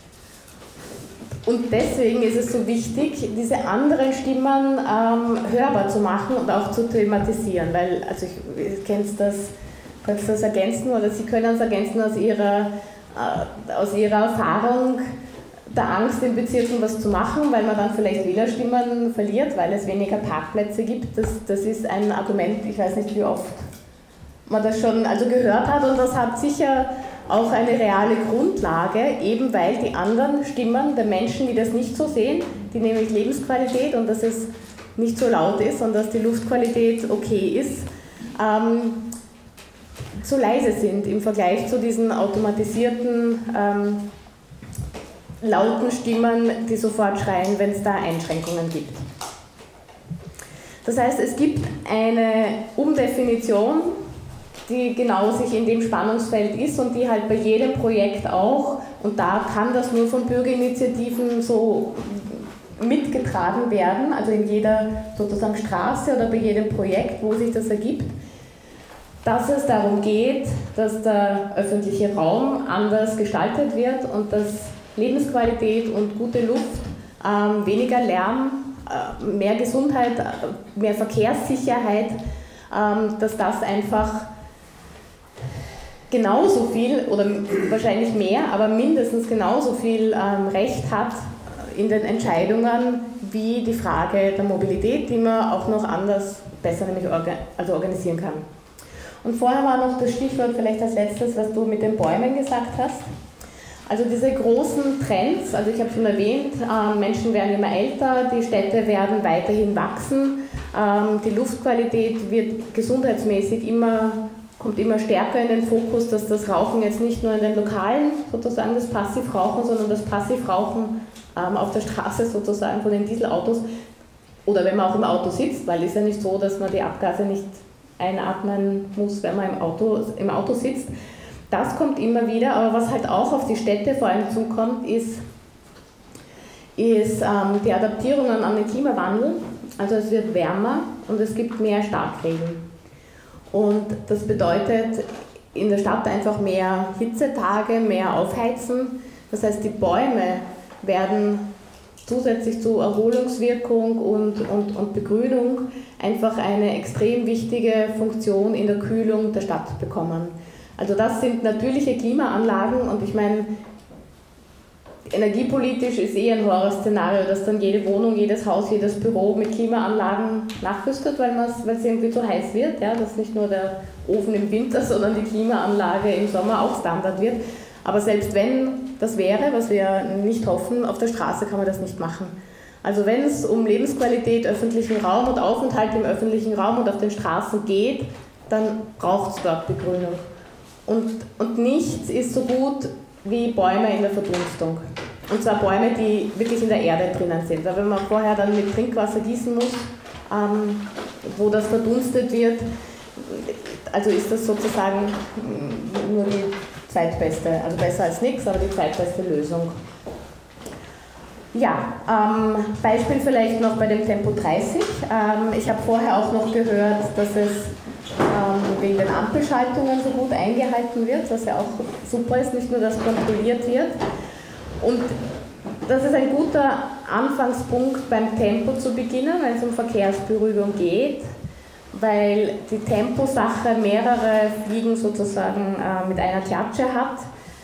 Und deswegen ist es so wichtig, diese anderen Stimmen ähm, hörbar zu machen und auch zu thematisieren, weil, also ich, ich kenne das, kannst das ergänzen oder Sie können es ergänzen aus Ihrer, äh, aus Ihrer Erfahrung der Angst in Bezirken was zu machen, weil man dann vielleicht Wählerstimmen verliert, weil es weniger Parkplätze gibt. Das, das ist ein Argument, ich weiß nicht, wie oft man das schon also gehört hat und das hat sicher auch eine reale Grundlage, eben weil die anderen Stimmen der Menschen, die das nicht so sehen, die nämlich Lebensqualität und dass es nicht so laut ist und dass die Luftqualität okay ist, ähm, zu leise sind im Vergleich zu diesen automatisierten, ähm, lauten Stimmen, die sofort schreien, wenn es da Einschränkungen gibt. Das heißt, es gibt eine Umdefinition, die genau sich in dem Spannungsfeld ist und die halt bei jedem Projekt auch, und da kann das nur von Bürgerinitiativen so mitgetragen werden, also in jeder sozusagen Straße oder bei jedem Projekt, wo sich das ergibt, dass es darum geht, dass der öffentliche Raum anders gestaltet wird und dass Lebensqualität und gute Luft, ähm, weniger Lärm, äh, mehr Gesundheit, mehr Verkehrssicherheit, ähm, dass das einfach genauso viel oder wahrscheinlich mehr, aber mindestens genauso viel ähm, Recht hat in den Entscheidungen wie die Frage der Mobilität, die man auch noch anders besser nämlich orga, also organisieren kann. Und vorher war noch das Stichwort vielleicht als letztes, was du mit den Bäumen gesagt hast. Also diese großen Trends, also ich habe schon erwähnt, äh, Menschen werden immer älter, die Städte werden weiterhin wachsen, ähm, die Luftqualität wird gesundheitsmäßig immer, kommt immer stärker in den Fokus, dass das Rauchen jetzt nicht nur in den Lokalen, sozusagen das Passivrauchen, sondern das Passivrauchen ähm, auf der Straße sozusagen von den Dieselautos oder wenn man auch im Auto sitzt, weil es ist ja nicht so, dass man die Abgase nicht einatmen muss, wenn man im Auto, im Auto sitzt. Das kommt immer wieder, aber was halt auch auf die Städte vor allem zukommt, ist, ist ähm, die Adaptierungen an den Klimawandel. Also es wird wärmer und es gibt mehr Starkregen. Und das bedeutet in der Stadt einfach mehr Hitzetage, mehr Aufheizen. Das heißt, die Bäume werden zusätzlich zu Erholungswirkung und, und, und Begrünung einfach eine extrem wichtige Funktion in der Kühlung der Stadt bekommen. Also das sind natürliche Klimaanlagen und ich meine, energiepolitisch ist eh ein Horrorszenario, dass dann jede Wohnung, jedes Haus, jedes Büro mit Klimaanlagen nachrüstet, weil es irgendwie zu heiß wird, ja, dass nicht nur der Ofen im Winter, sondern die Klimaanlage im Sommer auch Standard wird. Aber selbst wenn das wäre, was wir nicht hoffen, auf der Straße kann man das nicht machen. Also wenn es um Lebensqualität, öffentlichen Raum und Aufenthalt im öffentlichen Raum und auf den Straßen geht, dann braucht es dort Begrünung. Und, und nichts ist so gut wie Bäume in der Verdunstung. Und zwar Bäume, die wirklich in der Erde drinnen sind. Weil wenn man vorher dann mit Trinkwasser gießen muss, ähm, wo das verdunstet wird, also ist das sozusagen nur die zweitbeste, also besser als nichts, aber die zweitbeste Lösung. Ja, ähm, Beispiel vielleicht noch bei dem Tempo dreißig. Ähm, ich habe vorher auch noch gehört, dass es ähm, wegen den Ampelschaltungen so gut eingehalten wird, was ja auch super ist, nicht nur, dass kontrolliert wird. Und das ist ein guter Anfangspunkt beim Tempo zu beginnen, wenn es um Verkehrsberuhigung geht, weil die Temposache mehrere Fliegen sozusagen äh, mit einer Klatsche hat.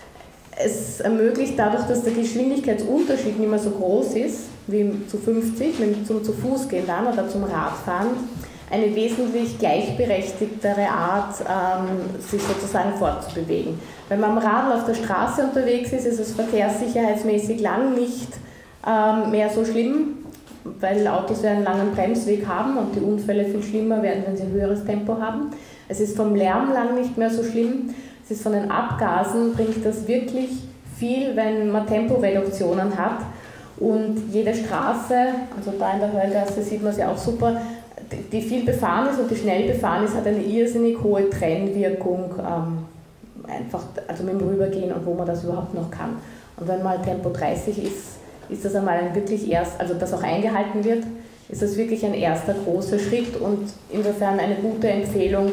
Es ermöglicht dadurch, dass der Geschwindigkeitsunterschied nicht mehr so groß ist wie zu fünfzig, zum zu Fuß gehen dann oder zum Radfahren, eine wesentlich gleichberechtigtere Art, ähm, sich sozusagen fortzubewegen. Wenn man am Radl auf der Straße unterwegs ist, ist es verkehrssicherheitsmäßig lang nicht ähm, mehr so schlimm, weil Autos ja einen langen Bremsweg haben und die Unfälle viel schlimmer werden, wenn sie ein höheres Tempo haben. Es ist vom Lärm lang nicht mehr so schlimm. Es ist von den Abgasen, bringt das wirklich viel, wenn man Temporeduktionen hat. Und jede Straße, also da in der Höllgasse sieht man es ja auch super, die viel befahren ist und die schnell befahren ist, hat eine irrsinnig hohe Trennwirkung, ähm, einfach, also mit dem Rübergehen und wo man das überhaupt noch kann. Und wenn mal Tempo dreißig ist, ist das einmal ein wirklich erst, also das auch eingehalten wird, ist das wirklich ein erster großer Schritt und insofern eine gute Empfehlung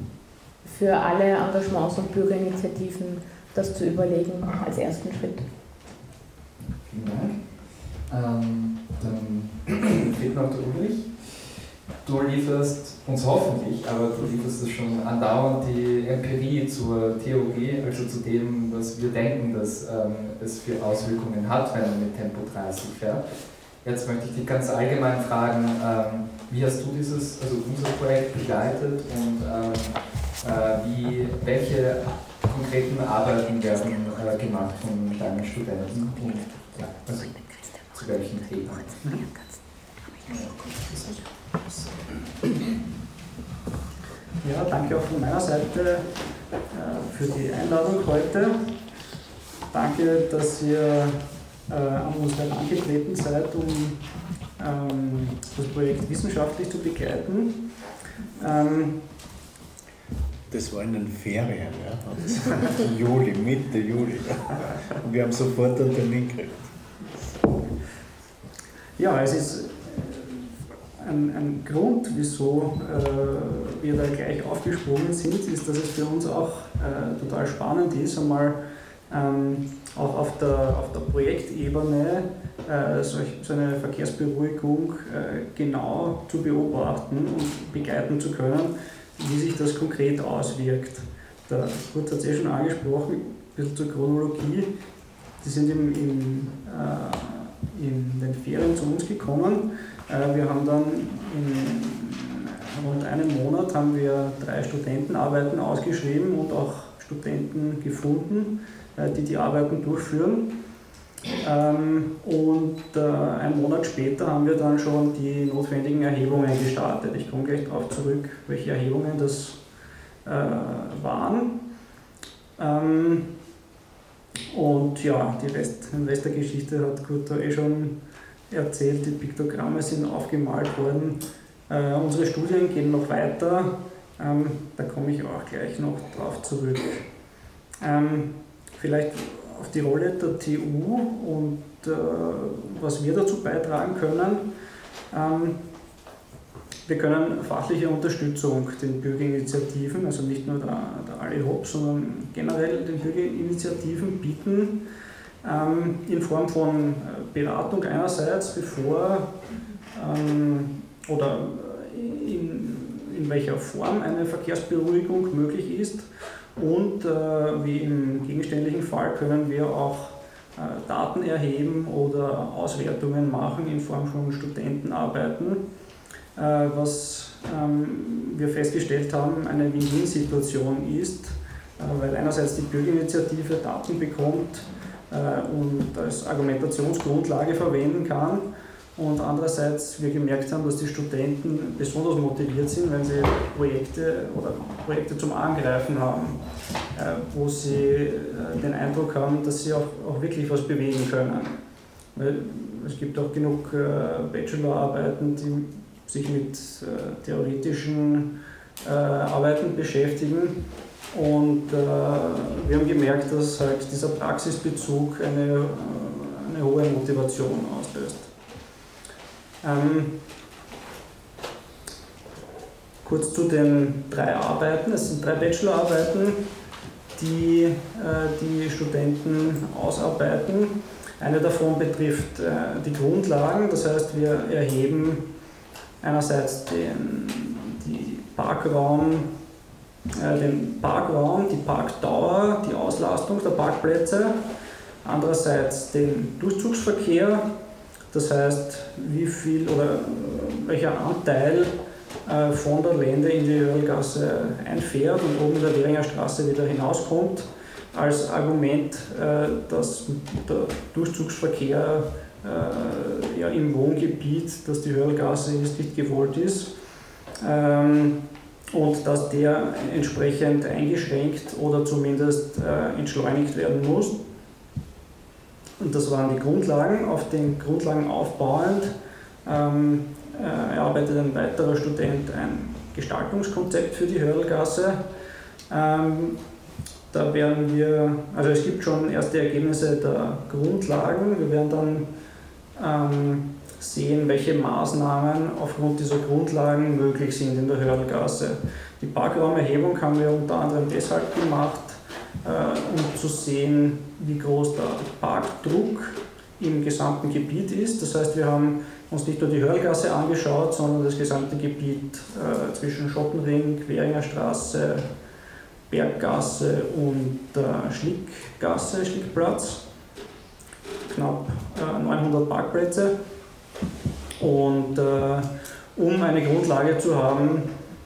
für alle Engagements und Bürgerinitiativen, das zu überlegen als ersten Schritt. Vielen Dank. Ähm, dann fehlt noch der Ulrich. Du lieferst uns hoffentlich, aber du lieferst es schon andauernd die Empirie zur Theorie, also zu dem, was wir denken, dass ähm, es für Auswirkungen hat, wenn man mit Tempo dreißig fährt. Jetzt möchte ich dich ganz allgemein fragen, ähm, wie hast du dieses, also unser Projekt begleitet und ähm, äh, wie, welche konkreten Arbeiten werden äh, gemacht von deinen Studenten und ja, also zu welchen Themen? Ja, danke auch von meiner Seite äh, für die Einladung heute. Danke, dass ihr äh, an uns herangetreten seid, um ähm, das Projekt wissenschaftlich zu begleiten. Ähm, Das war in den Ferien, ja. Juli, Mitte Juli. Und wir haben sofort einen Termin gekriegt. Ja, es ist ein, ein Grund, wieso äh, wir da gleich aufgesprungen sind, ist, dass es für uns auch äh, total spannend ist, einmal ähm, auch auf der, auf der Projektebene äh, solch, so eine Verkehrsberuhigung äh, genau zu beobachten und begleiten zu können, wie sich das konkret auswirkt. Der Kurt hat es eh schon angesprochen, ein bisschen zur Chronologie. Die sind im, im, äh, in den Ferien zu uns gekommen. Äh, wir haben dann im rund einem Monat haben wir drei Studentenarbeiten ausgeschrieben und auch Studenten gefunden, die die Arbeiten durchführen. Und einen Monat später haben wir dann schon die notwendigen Erhebungen gestartet. Ich komme gleich darauf zurück, welche Erhebungen das waren. Und ja, die Rest, den Rest der Geschichte hat Kurt eh schon erzählt, die Piktogramme sind aufgemalt worden. Äh, unsere Studien gehen noch weiter, ähm, da komme ich auch gleich noch drauf zurück. Ähm, vielleicht auf die Rolle der T U und äh, was wir dazu beitragen können. Ähm, wir können fachliche Unterstützung den Bürgerinitiativen, also nicht nur der, der Ali Hopp, sondern generell den Bürgerinitiativen bieten, ähm, in Form von Beratung einerseits, bevor ähm, oder in, in welcher Form eine Verkehrsberuhigung möglich ist, und äh, wie im gegenständlichen Fall können wir auch äh, Daten erheben oder Auswertungen machen in Form von Studentenarbeiten, äh, was ähm, wir festgestellt haben, eine Win-Win-Situation ist, äh, weil einerseits die Bürgerinitiative Daten bekommt äh, und als Argumentationsgrundlage verwenden kann, und andererseits wir gemerkt haben, dass die Studenten besonders motiviert sind, wenn sie Projekte oder Projekte zum Angreifen haben, äh, wo sie äh, den Eindruck haben, dass sie auch, auch wirklich was bewegen können. Weil es gibt auch genug äh, Bachelorarbeiten, die sich mit äh, theoretischen äh, Arbeiten beschäftigen, und äh, wir haben gemerkt, dass halt dieser Praxisbezug eine, eine hohe Motivation auslöst. Ähm, kurz zu den drei Arbeiten. Es sind drei Bachelorarbeiten, die äh, die Studenten ausarbeiten. Eine davon betrifft äh, die Grundlagen, das heißt, wir erheben einerseits den, die Parkraum, äh, den Parkraum, die Parkdauer, die Auslastung der Parkplätze, andererseits den Durchzugsverkehr. Das heißt, wie viel oder welcher Anteil äh, von der Lände in die Hörlgasse einfährt und oben in der Währinger Straße wieder hinauskommt, als Argument, äh, dass der Durchzugsverkehr äh, ja, im Wohngebiet, das die Hörlgasse ist, nicht gewollt ist, ähm, und dass der entsprechend eingeschränkt oder zumindest äh, entschleunigt werden muss. Und das waren die Grundlagen. Auf den Grundlagen aufbauend ähm, äh, erarbeitet ein weiterer Student ein Gestaltungskonzept für die Hörlgasse. Ähm, da werden wir, also es gibt schon erste Ergebnisse der Grundlagen. Wir werden dann ähm, sehen, welche Maßnahmen aufgrund dieser Grundlagen möglich sind in der Hörlgasse. Die Parkraumerhebung haben wir unter anderem deshalb gemacht, um zu sehen, wie groß der Parkdruck im gesamten Gebiet ist. Das heißt, wir haben uns nicht nur die Hörlgasse angeschaut, sondern das gesamte Gebiet äh, zwischen Schottenring, Währinger Straße, Berggasse und äh, Schlickgasse, Schlickplatz. Knapp äh, neunhundert Parkplätze. Und äh, um eine Grundlage zu haben,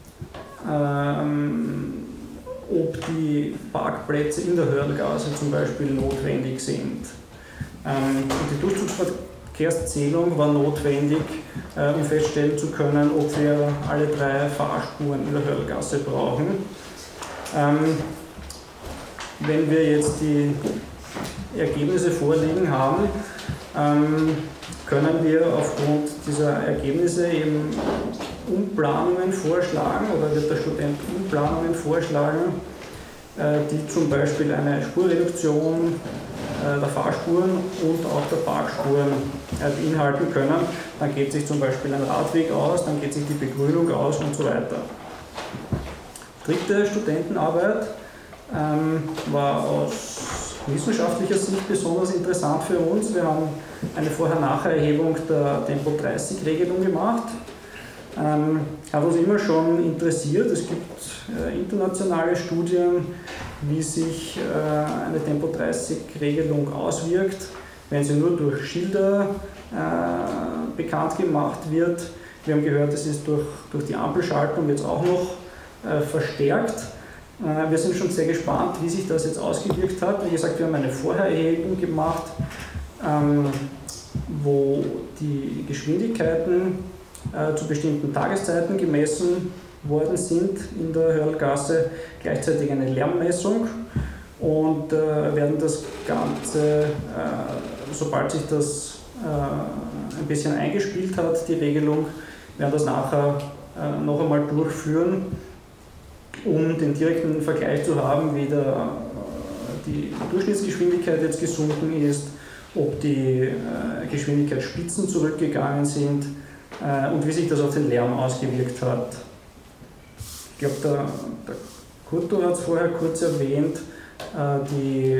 ähm, ob die Parkplätze in der Hörlgasse zum Beispiel notwendig sind. Ähm, und die Durchzugsverkehrszählung war notwendig, äh, um feststellen zu können, ob wir alle drei Fahrspuren in der Hörlgasse brauchen. Ähm, wenn wir jetzt die Ergebnisse vorliegen haben, ähm, können wir aufgrund dieser Ergebnisse eben Umplanungen vorschlagen, oder wird der Student Umplanungen vorschlagen, die zum Beispiel eine Spurreduktion der Fahrspuren und auch der Parkspuren beinhalten können. Dann geht sich zum Beispiel ein Radweg aus, dann geht sich die Begrünung aus und so weiter. Dritte Studentenarbeit ähm, war aus wissenschaftlicher Sicht besonders interessant für uns. Wir haben eine Vorher-Nachher-Erhebung der Tempo dreißig Regelung gemacht. Ähm, hat uns immer schon interessiert. Es gibt äh, internationale Studien, wie sich äh, eine Tempo dreißig Regelung auswirkt, wenn sie nur durch Schilder äh, bekannt gemacht wird, Wir haben gehört, es ist durch, durch die Ampelschaltung jetzt auch noch äh, verstärkt. Äh, wir sind schon sehr gespannt, wie sich das jetzt ausgewirkt hat. Wie gesagt, wir haben eine Vorhererhebung gemacht, ähm, wo die Geschwindigkeiten äh, zu bestimmten Tageszeiten gemessen worden sind in der Hörlgasse, gleichzeitig eine Lärmmessung und äh, werden das Ganze, äh, sobald sich das äh, ein bisschen eingespielt hat, die Regelung, werden das nachher äh, noch einmal durchführen, um den direkten Vergleich zu haben, wie der, die Durchschnittsgeschwindigkeit jetzt gesunken ist, ob die äh, Geschwindigkeitsspitzen zurückgegangen sind äh, und wie sich das auf den Lärm ausgewirkt hat. Ich glaube, der, der Kurto hat es vorher kurz erwähnt, äh, die,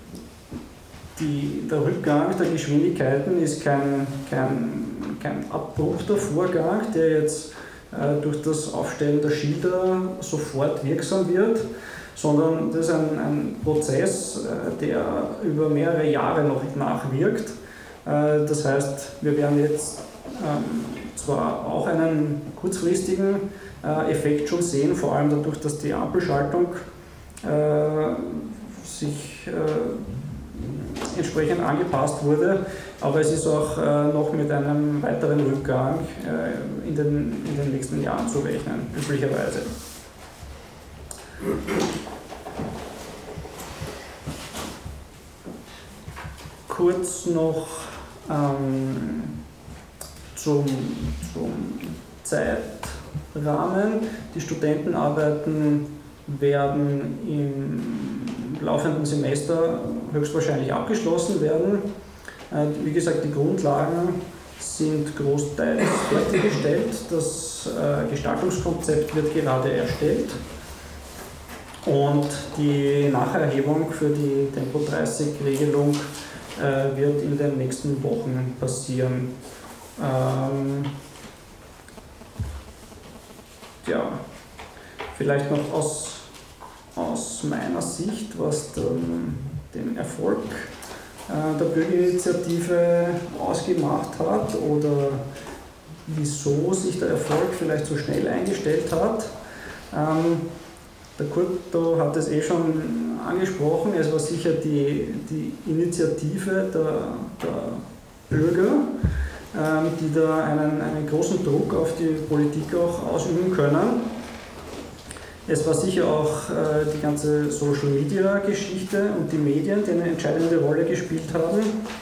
die, der Rückgang der Geschwindigkeiten ist kein, kein, kein abrupter Vorgang, der jetzt äh, durch das Aufstellen der Schilder sofort wirksam wird, sondern das ist ein, ein Prozess, äh, der über mehrere Jahre noch nachwirkt. Äh, das heißt, wir werden jetzt ähm, zwar auch einen kurzfristigen äh, Effekt schon sehen, vor allem dadurch, dass die Ampelschaltung äh, sich äh, entsprechend angepasst wurde, aber es ist auch äh, noch mit einem weiteren Rückgang äh, in, den, in den nächsten Jahren zu rechnen, üblicherweise. Kurz noch ähm, zum, zum Zeitrahmen. Die Studentenarbeiten werden im laufenden Semester höchstwahrscheinlich abgeschlossen werden. Äh, wie gesagt, die Grundlagen sind großteils fertiggestellt. Das äh, Gestaltungskonzept wird gerade erstellt. Und die Nacherhebung für die Tempo dreißig Regelung äh, wird in den nächsten Wochen passieren. Ähm, ja, vielleicht noch aus, aus meiner Sicht, was den, den Erfolg äh, der Bürgerinitiative ausgemacht hat oder wieso sich der Erfolg vielleicht so schnell eingestellt hat. Ähm, Der Kurto hat es eh schon angesprochen, es war sicher die, die Initiative der, der Bürger, ähm, die da einen, einen großen Druck auf die Politik auch ausüben können. Es war sicher auch äh, die ganze Social-Media-Geschichte und die Medien, die eine entscheidende Rolle gespielt haben.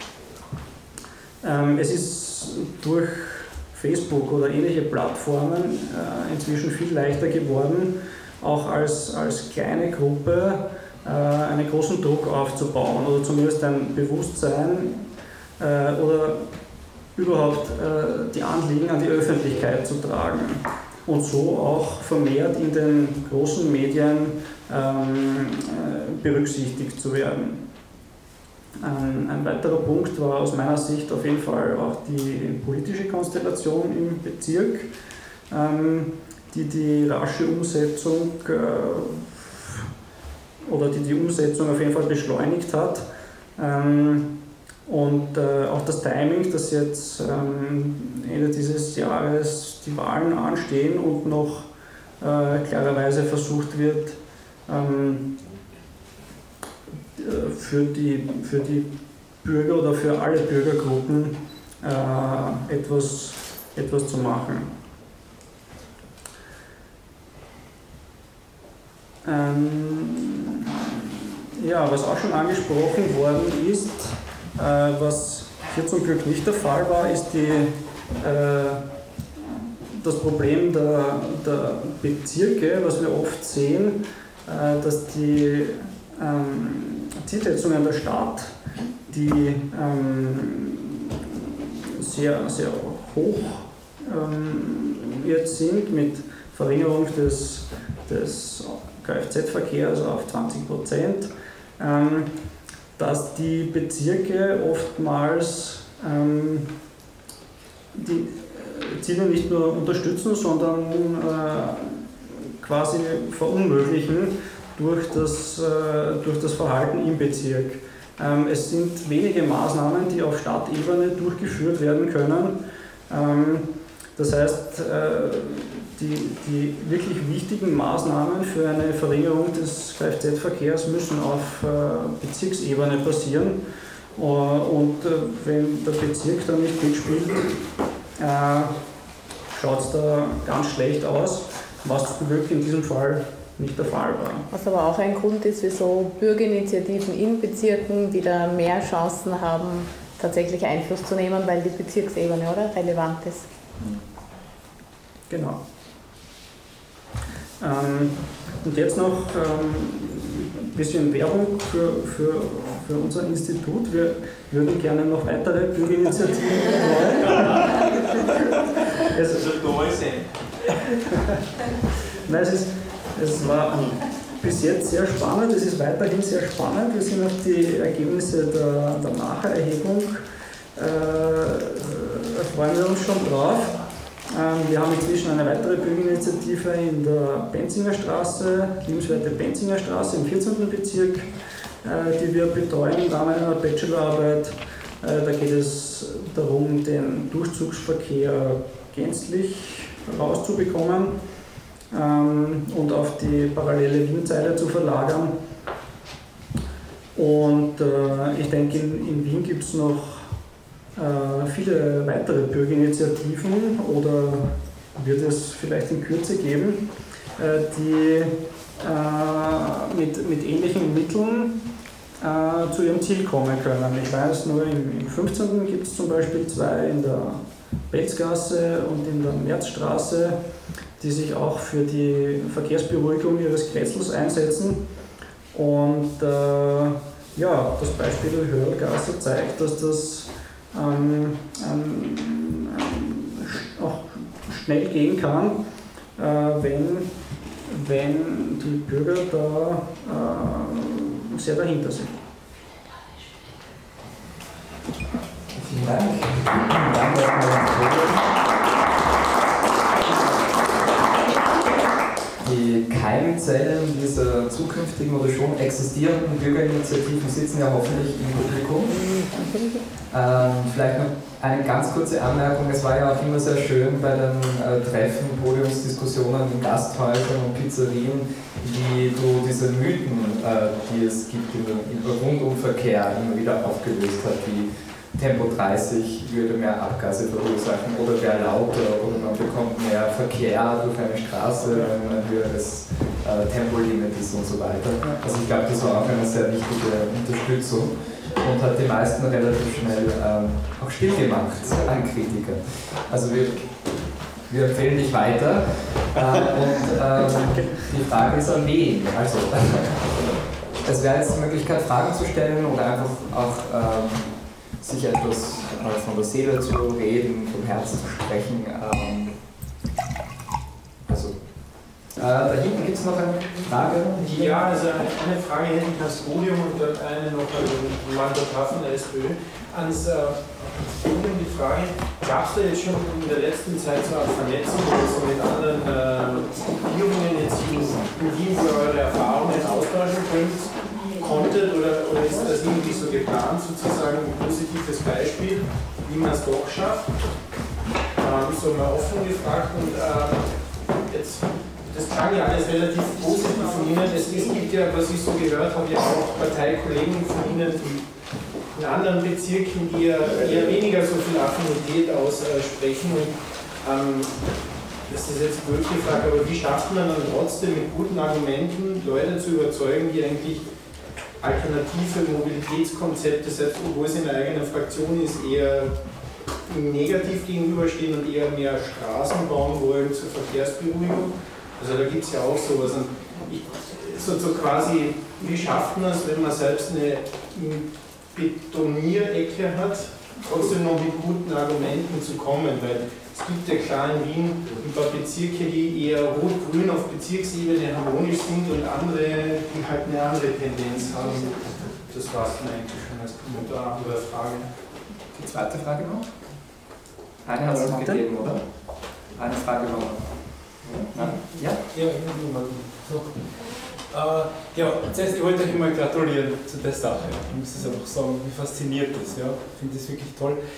Ähm, es ist durch Facebook oder ähnliche Plattformen äh, inzwischen viel leichter geworden, auch als, als kleine Gruppe äh, einen großen Druck aufzubauen oder zumindest ein Bewusstsein äh, oder überhaupt äh, die Anliegen an die Öffentlichkeit zu tragen und so auch vermehrt in den großen Medien ähm, äh, berücksichtigt zu werden. Ein, ein weiterer Punkt war aus meiner Sicht auf jeden Fall auch die politische Konstellation im Bezirk, ähm, die die rasche Umsetzung äh, oder die die Umsetzung auf jeden Fall beschleunigt hat. Ähm, und äh, auch das Timing, dass jetzt ähm, Ende dieses Jahres die Wahlen anstehen und noch äh, klarerweise versucht wird, ähm, für, die, für die Bürger oder für alle Bürgergruppen äh, etwas, etwas zu machen. Ähm, ja, was auch schon angesprochen worden ist, äh, was hier zum Glück nicht der Fall war, ist die, äh, das Problem der, der Bezirke, was wir oft sehen, äh, dass die ähm, Zielsetzungen der Stadt, die ähm, sehr, sehr hoch ähm, jetzt sind, mit Verringerung des, des Kfz-Verkehrs auf zwanzig Prozent, ähm, dass die Bezirke oftmals ähm, die Ziele nicht nur unterstützen, sondern äh, quasi verunmöglichen durch das, äh, durch das Verhalten im Bezirk. Ähm, es sind wenige Maßnahmen, die auf Stadtebene durchgeführt werden können. Ähm, Das heißt, die, die wirklich wichtigen Maßnahmen für eine Verringerung des Kfz-Verkehrs müssen auf Bezirksebene passieren. Und wenn der Bezirk da nicht mitspielt, schaut es da ganz schlecht aus, was zum Glück in diesem Fall nicht der Fall war. Was aber auch ein Grund ist, wieso Bürgerinitiativen in Bezirken wieder mehr Chancen haben, tatsächlich Einfluss zu nehmen, weil die Bezirksebene, oder, relevant ist. Genau. Ähm, und jetzt noch ähm, ein bisschen Werbung für, für, für unser Institut. Wir würden gerne noch weitere Bürgerinitiativen betreuen. Es ist Nein, es, ist, es war bis jetzt sehr spannend, es ist weiterhin sehr spannend. Wir sind auf die Ergebnisse der, der Nacherhebung, äh, da freuen wir uns schon drauf. Ähm, wir haben inzwischen eine weitere Bürgerinitiative in der Benzinger Straße, liebenswerte Benzinger Straße im vierzehnten Bezirk, äh, die wir betreuen im Rahmen einer Bachelorarbeit. Äh, da geht es darum, den Durchzugsverkehr gänzlich rauszubekommen ähm, und auf die parallele Wienzeile zu verlagern. Und äh, ich denke, in, in Wien gibt es noch äh, viele weitere Bürgerinitiativen oder wird es vielleicht in Kürze geben, äh, die äh, mit, mit ähnlichen Mitteln äh, zu ihrem Ziel kommen können. Ich weiß, nur im, im fünfzehnten gibt es zum Beispiel zwei in der Betzgasse und in der Märzstraße, die sich auch für die Verkehrsberuhigung ihres Kretzels einsetzen. Und äh, ja, das Beispiel der Hörlgasse zeigt, dass das ähm, ähm, ähm, auch schnell gehen kann, äh, wenn, wenn die Bürger da äh, sehr dahinter sind. Vielen Dank. Danke Die Keimzellen dieser zukünftigen oder schon existierenden Bürgerinitiativen sitzen ja hoffentlich im Publikum. Ähm, vielleicht noch eine ganz kurze Anmerkung. Es war ja auch immer sehr schön bei den äh, Treffen, Podiumsdiskussionen in Gasthäusern und Pizzerien, wie du diese Mythen, äh, die es gibt im, im Rundumverkehr, immer wieder aufgelöst hast, wie Tempo dreißig würde mehr Abgase verursachen oder wäre lauter oder man bekommt mehr Verkehr durch eine Straße, wenn ein höheres äh, Tempolimit ist und so weiter. Also ich glaube, das war auch eine sehr wichtige Unterstützung und hat die meisten relativ schnell ähm, auch still gemacht an Kritiker. Also wir, wir empfehlen dich weiter äh, und ähm, die Frage ist an wen? Also es wäre jetzt die Möglichkeit, Fragen zu stellen oder einfach auch ähm, sich etwas äh, von der Seele zu reden, vom Herzen zu sprechen. Ähm, also, äh, da hinten gibt es noch eine Frage. Ja, also eine Frage hätte ich ans Podium und dann eine noch an Wanda Traff von der SPÖ. Ans äh, Podium die Frage, gab es da jetzt schon in der letzten Zeit so eine Vernetzung oder so mit anderen äh, Regierungen jetzt in Wien, wo ihr eure Erfahrungen austauschen könnt? Konntet oder, oder ist das irgendwie so geplant, sozusagen ein positives Beispiel, wie man es doch schafft? Ähm, so mal offen gefragt und äh, jetzt, das klang ja alles relativ positiv von Ihnen. Es, es gibt ja, was ich so gehört habe, ja auch Parteikollegen von Ihnen, die in anderen Bezirken, die ja eher weniger so viel Affinität aussprechen. Und, ähm, das ist jetzt blöd gefragt, aber wie schafft man dann trotzdem mit guten Argumenten Leute zu überzeugen, die eigentlich alternative Mobilitätskonzepte, selbst obwohl es in der eigenen Fraktion ist, eher negativ gegenüberstehen und eher mehr Straßen bauen wollen zur Verkehrsberuhigung. Also da gibt es ja auch sowas. Und ich, so, so quasi, wie schafft man es, wenn man selbst eine Betonierecke hat, trotzdem noch mit guten Argumenten zu kommen, weil es gibt ja klar in Wien ein paar Bezirke, die eher rot-grün auf Bezirksebene harmonisch sind und andere, die halt eine andere Tendenz haben. Das war es dann eigentlich schon als Kommentar oder Frage. Die zweite Frage noch? Eine hat es noch gegeben, oder? Eine Frage noch. Ja? Ja, ja so. Äh, ja, zuerst, ich wollte euch mal gratulieren zu der Sache. Ich muss das einfach sagen, wie fasziniert das. Ja? Ich finde das wirklich toll.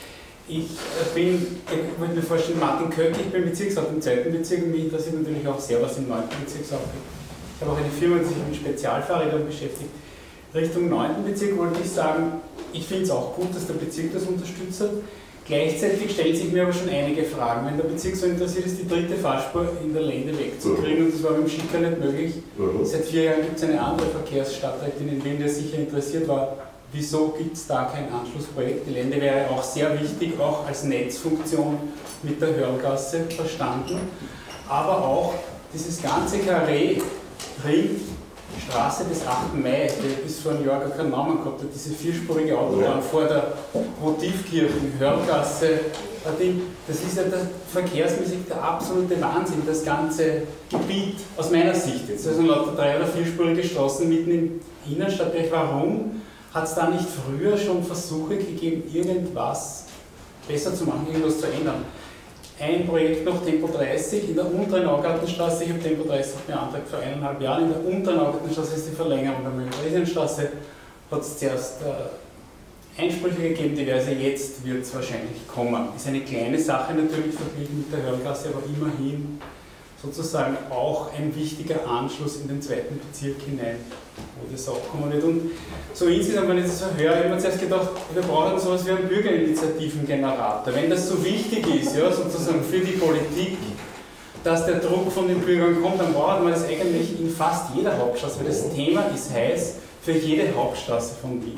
Ich bin, ich wollte mir vorstellen, Martin Köcke, ich bin Bezirksrat im zweiten Bezirk und mich interessiert natürlich auch sehr, was im neunten Bezirk abgeht. Ich habe auch eine Firma, die sich mit Spezialfahrrädern beschäftigt. Richtung neunten Bezirk wollte ich sagen, ich finde es auch gut, dass der Bezirk das unterstützt hat. Gleichzeitig stellen sich mir aber schon einige Fragen. Wenn der Bezirk so interessiert ist, die dritte Fahrspur in der Lände wegzukriegen, und das war mit dem Schicker nicht möglich. Seit vier Jahren gibt es eine andere Verkehrsstadträtin in Wien, die sicher interessiert war. Wieso gibt es da kein Anschlussprojekt? Die Lände wäre auch sehr wichtig, auch als Netzfunktion mit der Hörlgasse verstanden. Aber auch dieses ganze Karree, Ring, Straße des achten Mai, der bis vor einem Jahr gar keinen Namen gehabt hat, diese vierspurige Autobahn vor der Votivkirche, Hörlgasse, das ist ja der, verkehrsmäßig der absolute Wahnsinn, das ganze Gebiet, aus meiner Sicht jetzt. Also lauter drei- oder vierspurige Straßen mitten im Innenstadtbereich. Warum hat es da nicht früher schon Versuche gegeben, irgendwas besser zu machen, irgendwas zu ändern? Ein Projekt noch, Tempo dreißig, in der unteren Augartenstraße, ich habe Tempo dreißig beantragt vor eineinhalb Jahren, in der unteren Augartenstraße ist die Verlängerung der Mühlresienstraße, hat es zuerst äh, Einsprüche gegeben, diverse, jetzt wird es wahrscheinlich kommen. Ist eine kleine Sache natürlich verglichen mit der Hörlgasse, aber immerhin sozusagen auch ein wichtiger Anschluss in den zweiten Bezirk hinein, wo das auch kommen wird. Und so insgesamt, wenn ich das so höre, habe ich mir zuerst gedacht, wir brauchen sowas wie einen Bürgerinitiativengenerator. Wenn das so wichtig ist, ja, sozusagen für die Politik, dass der Druck von den Bürgern kommt, dann brauchen wir das eigentlich in fast jeder Hauptstraße, weil das Thema ist heiß für jede Hauptstraße von Wien.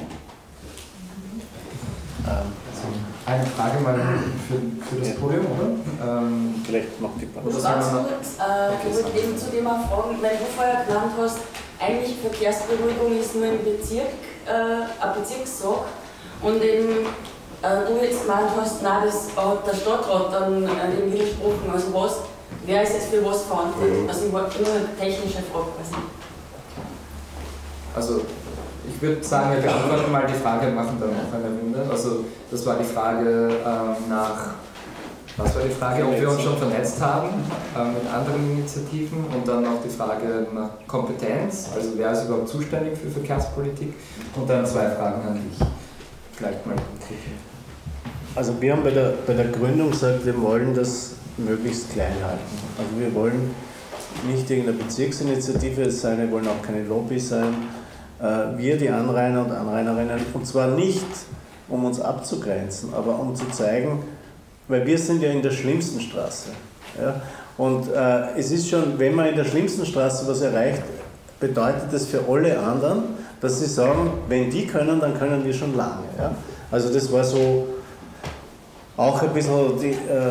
Eine Frage mal für, für das Podium, oder? Ähm, Vielleicht macht die Frage. Oder ganz kurz, äh, ich wollte eben zu dem auch fragen, weil du vorher genannt hast, eigentlich Verkehrsberuhigung ist nur im Bezirk, äh, ein Bezirkssache, und eben äh, du jetzt gemeint hast, nein, das hat der Stadtrat dann äh, eben widersprochen. Also was, wer ist jetzt für was verantwortlich? Also ich war nur eine technische Frage quasi. Also ich würde sagen, wir beantworten mal die Frage und machen dann noch eine Runde. Also das war die Frage ähm, nach, was war die Frage, ob wir uns schon vernetzt haben ähm, mit anderen Initiativen, und dann noch die Frage nach Kompetenz, also wer ist überhaupt zuständig für Verkehrspolitik, und dann zwei Fragen an dich. Vielleicht mal. Also wir haben bei der, bei der Gründung gesagt, wir wollen das möglichst klein halten. Also wir wollen nicht irgendeine Bezirksinitiative sein, wir wollen auch keine Lobby sein. Wir, die Anrainer und Anrainerinnen, und zwar nicht, um uns abzugrenzen, aber um zu zeigen, weil wir sind ja in der schlimmsten Straße. Ja? Und äh, es ist schon, wenn man in der schlimmsten Straße was erreicht, bedeutet das für alle anderen, dass sie sagen, wenn die können, dann können wir schon lange. Ja? Also das war so auch ein bisschen die, äh,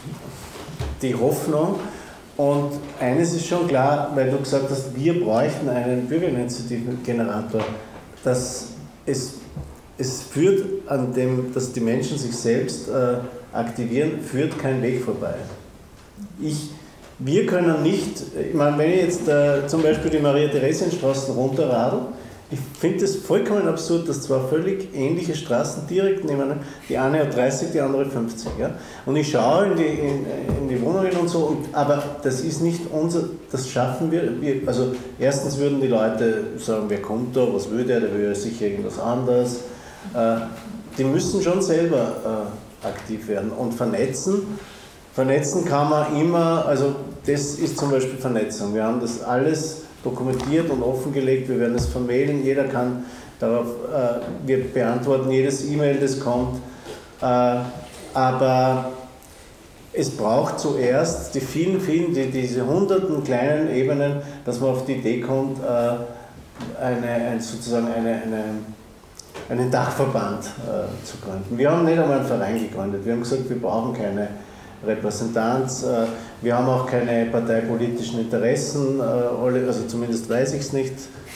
die Hoffnung. Und eines ist schon klar, weil du gesagt hast, wir bräuchten einen Bürgerinitiativengenerator, dass es, es führt an dem, dass die Menschen sich selbst äh, aktivieren, führt kein Weg vorbei. Ich, wir können nicht, ich meine, wenn ich jetzt äh, zum Beispiel die Maria-Theresien-Straßen runterradel, ich finde es vollkommen absurd, dass zwei völlig ähnliche Straßen direkt nebeneinander, die eine hat dreißig, die andere fünfzig. Ja? Und ich schaue in die, in, in die Wohnungen und so, und, aber das ist nicht unser, das schaffen wir, wir. Also erstens würden die Leute sagen, wer kommt da, was will der, der will ja sicher irgendwas anderes. Äh, die müssen schon selber äh, aktiv werden und vernetzen. Vernetzen kann man immer, also das ist zum Beispiel Vernetzung. Wir haben das alles dokumentiert und offengelegt, wir werden es vermailen, jeder kann darauf, äh, wir beantworten jedes E-Mail, das kommt, äh, aber es braucht zuerst die vielen, vielen, die, diese hunderten kleinen Ebenen, dass man auf die Idee kommt, äh, eine, ein, sozusagen eine, eine, einen Dachverband äh, zu gründen. Wir haben nicht einmal einen Verein gegründet, wir haben gesagt, wir brauchen keine Repräsentanz. Wir haben auch keine parteipolitischen Interessen, also zumindest weiß ich es nicht.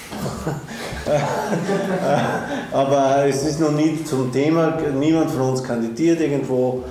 Aber es ist noch nie zum Thema, niemand von uns kandidiert irgendwo.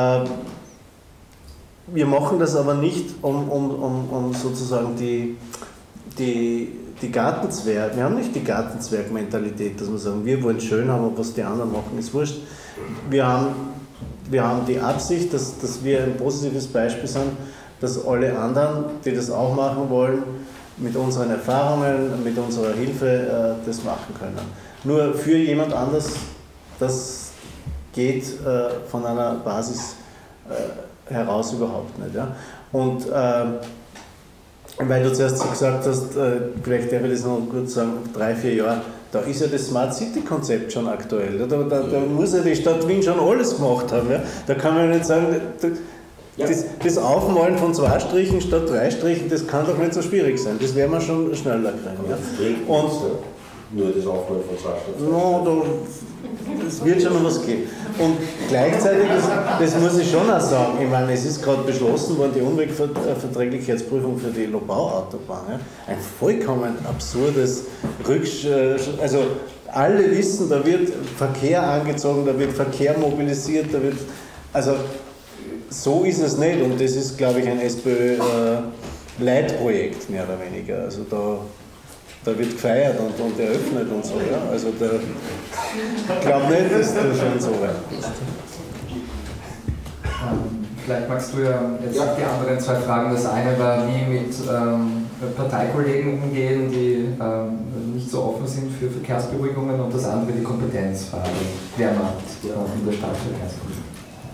Wir machen das aber nicht, um, um, um, um sozusagen die, die, die Gartenzwerg, wir haben nicht die Gartenzwerg-Mentalität, dass wir sagen, wir wollen schön haben und was die anderen machen, ist wurscht. Wir haben Wir haben die Absicht, dass, dass wir ein positives Beispiel sind, dass alle anderen, die das auch machen wollen, mit unseren Erfahrungen, mit unserer Hilfe äh, das machen können. Nur für jemand anders, das geht äh, von einer Basis äh, heraus überhaupt nicht. Ja? Und äh, weil du zuerst gesagt hast, äh, vielleicht darf ich das noch kurz sagen, drei, vier Jahre, da ist ja das Smart City Konzept schon aktuell. Da, da, da muss ja die Stadt Wien schon alles gemacht haben. Ja? Da kann man nicht sagen, da, das, das Aufmalen von zwei Strichen statt drei Strichen, das kann doch nicht so schwierig sein. Das werden wir schon schneller kriegen. Ja? Und nur das Aufmalen von zwei Strichen. No, da, es wird schon noch was geben. Und gleichzeitig, das, das muss ich schon auch sagen, ich meine, es ist gerade beschlossen worden, die Umweltverträglichkeitsprüfung für die Lobau-Autobahn. Ja? Ein vollkommen absurdes Rücksch... Also alle wissen, da wird Verkehr angezogen, da wird Verkehr mobilisiert, da wird... Also so ist es nicht und das ist, glaube ich, ein SPÖ-Leitprojekt, mehr oder weniger. Also da... Da wird gefeiert und, und eröffnet und so. Ja? Also da, ich glaube nicht, dass du schon so weit bist. Ähm, vielleicht magst du ja jetzt ja. die anderen zwei Fragen. Das eine war, wie mit ähm, Parteikollegen umgehen, die ähm, nicht so offen sind für Verkehrsberuhigungen, und das andere die Kompetenzfrage. Wer macht ja. in der Stadt Verkehrsberuhigung?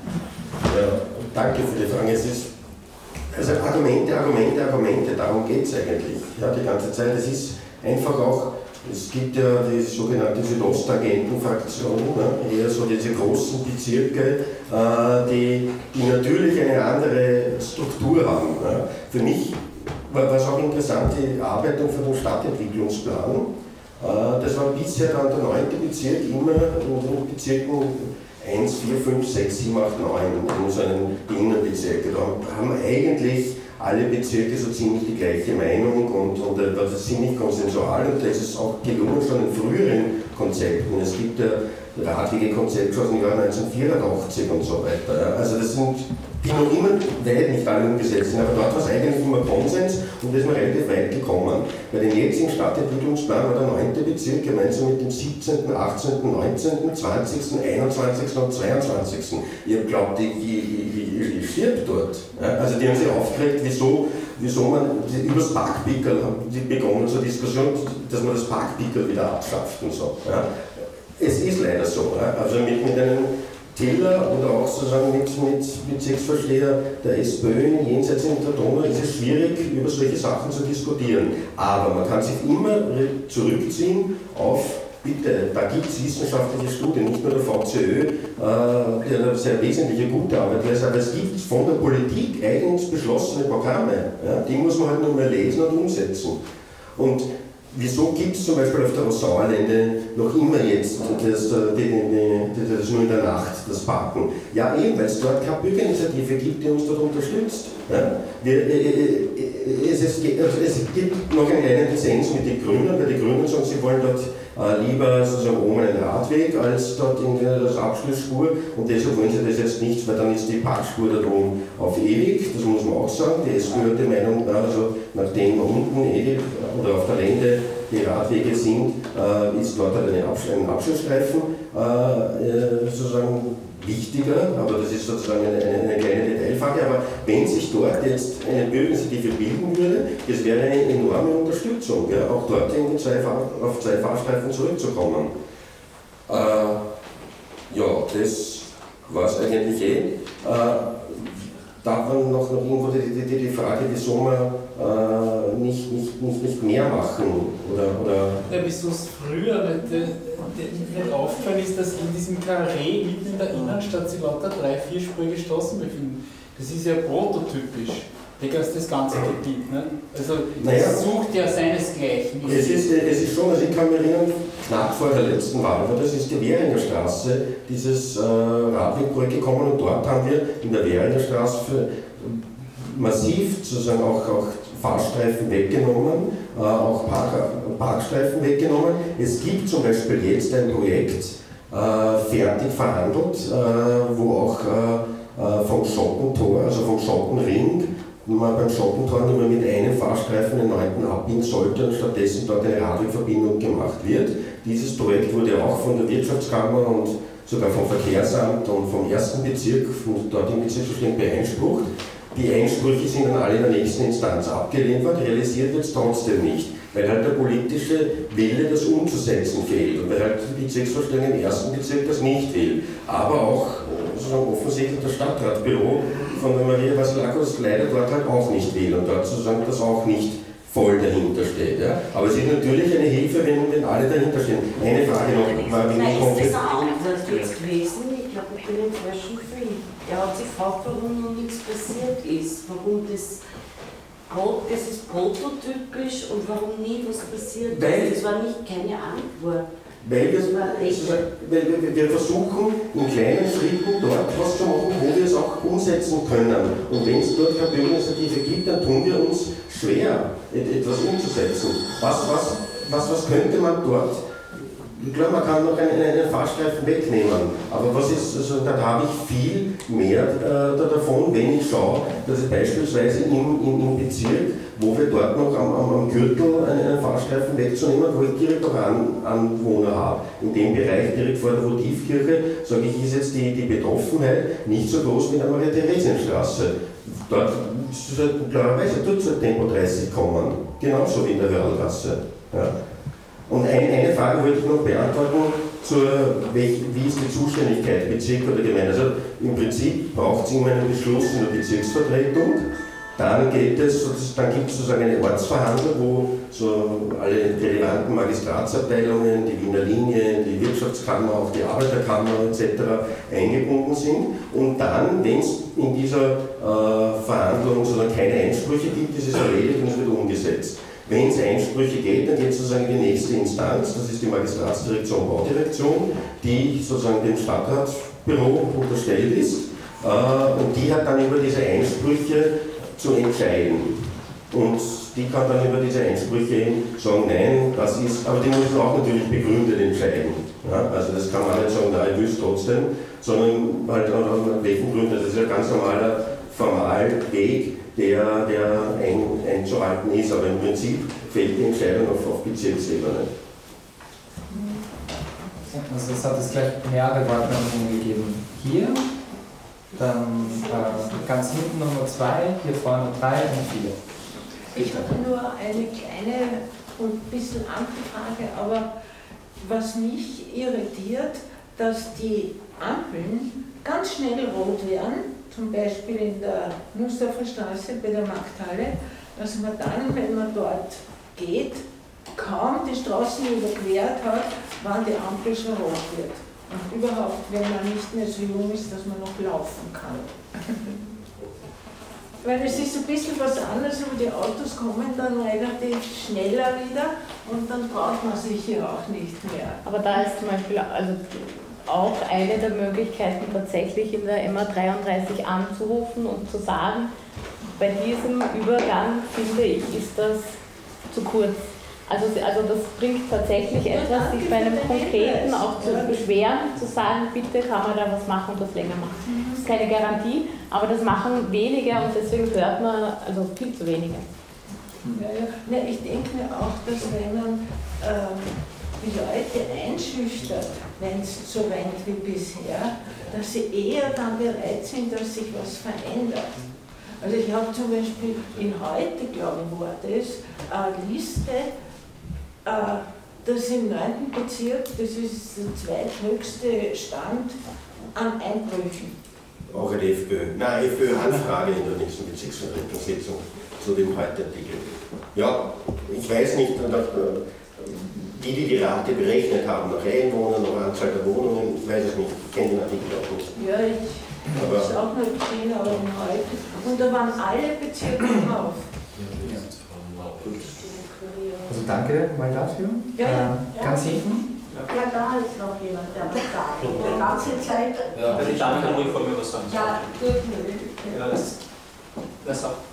Ja, danke für die Frage. Es ist also Argumente, Argumente, Argumente, darum geht es eigentlich. Ja, die ganze Zeit. Es ist einfach auch, es gibt ja die sogenannte Südostagentenfraktion, ne? Eher so diese großen Bezirke, äh, die, die natürlich eine andere Struktur haben. Ne? Für mich war es auch interessant, die Arbeitung für den Stadtentwicklungsplan. Äh, das war bisher dann der neunte Bezirk, immer in den Bezirken eins, vier, fünf, sechs, sieben, acht, neun, in so einem Innenbezirk. Da haben eigentlich alle Bezirke so ziemlich die gleiche Meinung und, und das ist ziemlich konsensual, und da ist es auch gelungen schon in früheren Konzepten. Es gibt ja Radwegekonzept aus dem Jahr neunzehnhundertvierundachtzig und so weiter. Also das sind, die noch immer weit nicht alle umgesetzt sind, aber dort war es eigentlich immer Konsens und da ist man relativ weit gekommen. Bei dem jetzigen Stadtentwicklungsplan war der neunte Bezirk gemeinsam mit dem siebzehnten, achtzehnten, neunzehnten, zwanzigsten, einundzwanzigsten und zweiundzwanzigsten Ihr glaubt, die, die, die, die stirbt dort. Ja? Also die haben sich aufgeregt, wieso, wieso man über das Parkpickel begonnen, so Diskussion, dass man das Parkpickel wieder abschafft und so. Ja? Es ist leider so. Ja? Also mit, mit einem Tiller oder auch sozusagen mit, mit Bezirksvorsteher der SPÖ jenseits in der Donau ist es schwierig, über solche Sachen zu diskutieren. Aber man kann sich immer zurückziehen auf, bitte, da gibt es wissenschaftliche Studien, nicht nur der V C Ö, äh, der eine sehr wesentliche gute Arbeit leistet, aber es gibt von der Politik eigens beschlossene Programme. Ja? Die muss man halt nur mehr lesen und umsetzen. Und wieso gibt es zum Beispiel auf der Rossauerlände noch immer jetzt das, die, die, das nur in der Nacht, das Parken? Ja, eben, weil es dort keine Bürgerinitiative gibt, die uns dort unterstützt. Ja? Wir, es, es, also es gibt noch einen kleinen Dissens mit den Grünen, weil die Grünen sagen, sie wollen dort äh, lieber sozusagen oben einen Radweg als dort in der Abschlussspur, und deshalb wollen sie das jetzt nicht, weil dann ist die Parkspur da oben auf ewig, das muss man auch sagen. Die SPÖ hat die Meinung, also nachdem unten ewig oder auf der Lände die Radwege sind, äh, ist dort halt ein Abschlussstreifen äh, sozusagen wichtiger, aber das ist sozusagen eine, eine, eine kleine Detailfrage. Aber wenn sich dort jetzt eine Bürgerinitiative bilden würde, das wäre eine enorme Unterstützung, ja, auch dort in die zwei Fahr auf zwei Fahrstreifen zurückzukommen. Äh, ja, das war es eigentlich eh. Äh, Da war noch, noch irgendwo die, die, die Frage, wieso wir äh, nicht, nicht, nicht, nicht mehr machen. Oder, oder ja, wieso es früher nicht, nicht aufgefallen ist, dass in diesem Karree mitten in der Innenstadt sich lauter drei-, vierspurige Straßen befinden. Das ist ja prototypisch. Das ganze Gebiet. Ne? Also naja, es sucht ja seinesgleichen. Es ist, es ist schon, also ich kann mich erinnern, knapp vor der letzten Wahl, das ist die Währinger Straße, dieses äh, Radwegprojekt gekommen, und dort haben wir in der Währinger Straße für massiv sozusagen auch, auch Fahrstreifen weggenommen, äh, auch Park, Parkstreifen weggenommen. Es gibt zum Beispiel jetzt ein Projekt äh, fertig verhandelt, äh, wo auch äh, vom Schottentor, also vom Schottenring, man beim Schottentor nur mehr mit einem Fahrstreifen den neunten abbiegen sollte und stattdessen dort eine Radwegverbindung gemacht wird. Dieses Projekt wurde auch von der Wirtschaftskammer und sogar vom Verkehrsamt und vom ersten Bezirk, von dort im Bezirksverstehen beeinsprucht. Die Einsprüche sind dann alle in der nächsten Instanz abgelehnt worden, realisiert wird es trotzdem nicht. weil halt der politische Wille, das umzusetzen, fehlt und weil halt die Bezirksvorstellung im ersten Bezirk das nicht will. Aber auch sozusagen offensichtlich das Stadtratbüro von der Maria Vasilakos leider dort halt auch nicht will und dort sozusagen das auch nicht voll dahinter steht. Ja? Aber es ist natürlich eine Hilfe, wenn, wenn alle dahinter stehen. Eine Frage noch, war wie Nein, kommt ist das auch jetzt gewesen? Ich glaube, ich bin inzwischen free. Er hat sich gefragt, warum noch nichts passiert ist, warum das, das ist prototypisch und warum nie was passiert ist. Das war nicht keine Antwort. Weil wir, weil wir, wir versuchen, in kleinen Schritten dort was zu machen, wo wir es auch umsetzen können. Und wenn es dort keine Bürgerinitiative gibt, dann tun wir uns schwer, etwas umzusetzen. Was, was, was, was könnte man dort? Ich glaube, man kann noch einen, einen Fahrstreifen wegnehmen, aber was ist, also, da habe ich viel mehr äh, davon, wenn ich schaue, dass ich beispielsweise im, im, im Bezirk, wo wir dort noch am, am, am Gürtel einen, einen Fahrstreifen wegzunehmen, wo ich direkt auch An, Anwohner habe. In dem Bereich direkt vor der Votivkirche, sage ich, ist jetzt die, die Betroffenheit nicht so groß wie in der Maria-Theresienstraße. Dort sollte klarerweise dort zur Tempo dreißig kommen, genauso wie in der Hörlgasse. Ja. Und ein, eine Frage wollte ich noch beantworten, zur, welch, wie ist die Zuständigkeit, Bezirk oder Gemeinde. Also im Prinzip braucht es immer einen Beschluss in der Bezirksvertretung, dann, geht es, dann gibt es sozusagen eine Ortsverhandlung, wo so alle relevanten Magistratsabteilungen, die Wiener Linie, die Wirtschaftskammer, auch die Arbeiterkammer et cetera eingebunden sind. Und dann, wenn es in dieser äh, Verhandlung sozusagen keine Einsprüche gibt, ist es erledigt und es wird umgesetzt. Wenn es Einsprüche geht, dann geht es sozusagen in die nächste Instanz, das ist die Magistratsdirektion, Baudirektion, die sozusagen dem Stadtratsbüro unterstellt ist, äh, und die hat dann über diese Einsprüche zu entscheiden. Und die kann dann über diese Einsprüche sagen, nein, das ist, aber die müssen auch natürlich begründet entscheiden. Ja? Also das kann man nicht sagen, nein, ich will es trotzdem, sondern halt an welchen Gründen. Das ist ein ganz normaler Formalweg, der, der ein, einzuhalten ist, aber im Prinzip fällt die Entscheidung auf, auf Bezirksebene. Also es hat es gleich mehrere Wortmeldungen gegeben. Hier, dann äh, ganz hinten Nummer zwei, hier vorne drei und vier. Ich habe nur eine kleine und ein bisschen andere Frage, aber was mich irritiert, dass die Ampeln ganz schnell rot werden, zum Beispiel in der Mustafa-Straße bei der Markthalle, dass man dann, wenn man dort geht, kaum die Straßen überquert hat, wann die Ampel schon rot wird. Und überhaupt, wenn man nicht mehr so jung ist, dass man noch laufen kann. Weil es ist ein bisschen was anderes, aber die Autos kommen dann relativ schneller wieder und dann braucht man sich hier auch nicht mehr. Aber da ist zum Beispiel also auch eine der Möglichkeiten, tatsächlich in der M A dreiunddreißig anzurufen und zu sagen, bei diesem Übergang, finde ich, ist das zu kurz. Also, also das bringt tatsächlich etwas, sich bei einem Konkreten auch zu beschweren, zu sagen, bitte kann man da was machen und das länger machen. Das ist keine Garantie, aber das machen wenige und deswegen hört man also viel zu wenige. Ja, ja. Ja, ich denke mir auch, dass wenn man ähm, die Leute einschüchtert, wenn es so rennt wie bisher, dass sie eher dann bereit sind, dass sich was verändert. Also ich habe zum Beispiel in heute, glaube ich, war das, eine Liste, äh, das im neunten Bezirk, das ist der zweithöchste Stand an Einbrüchen. Auch eine FPÖ, nein, FPÖ-Anfrage in der nächsten Bezirksvertretungssitzung zu dem Heute-Artikel. Ja, ich weiß nicht, wie die die Rate berechnet haben, nach Einwohnern, nach Anzahl der Wohnungen, ich weiß es nicht, ich kenne den Artikel auch nicht. Ja, ich habe es auch noch gesehen, aber in heute. Und da waren alle Bezirke drauf. Also danke mal dafür. Ja, ja. Äh, ganz hinten. Ja, da ist noch jemand, der was sagt. Die ganze Zeit. Ja, die Dame kann ruhig vor mir was sagen. Ja, gut. Ja, das, das auch.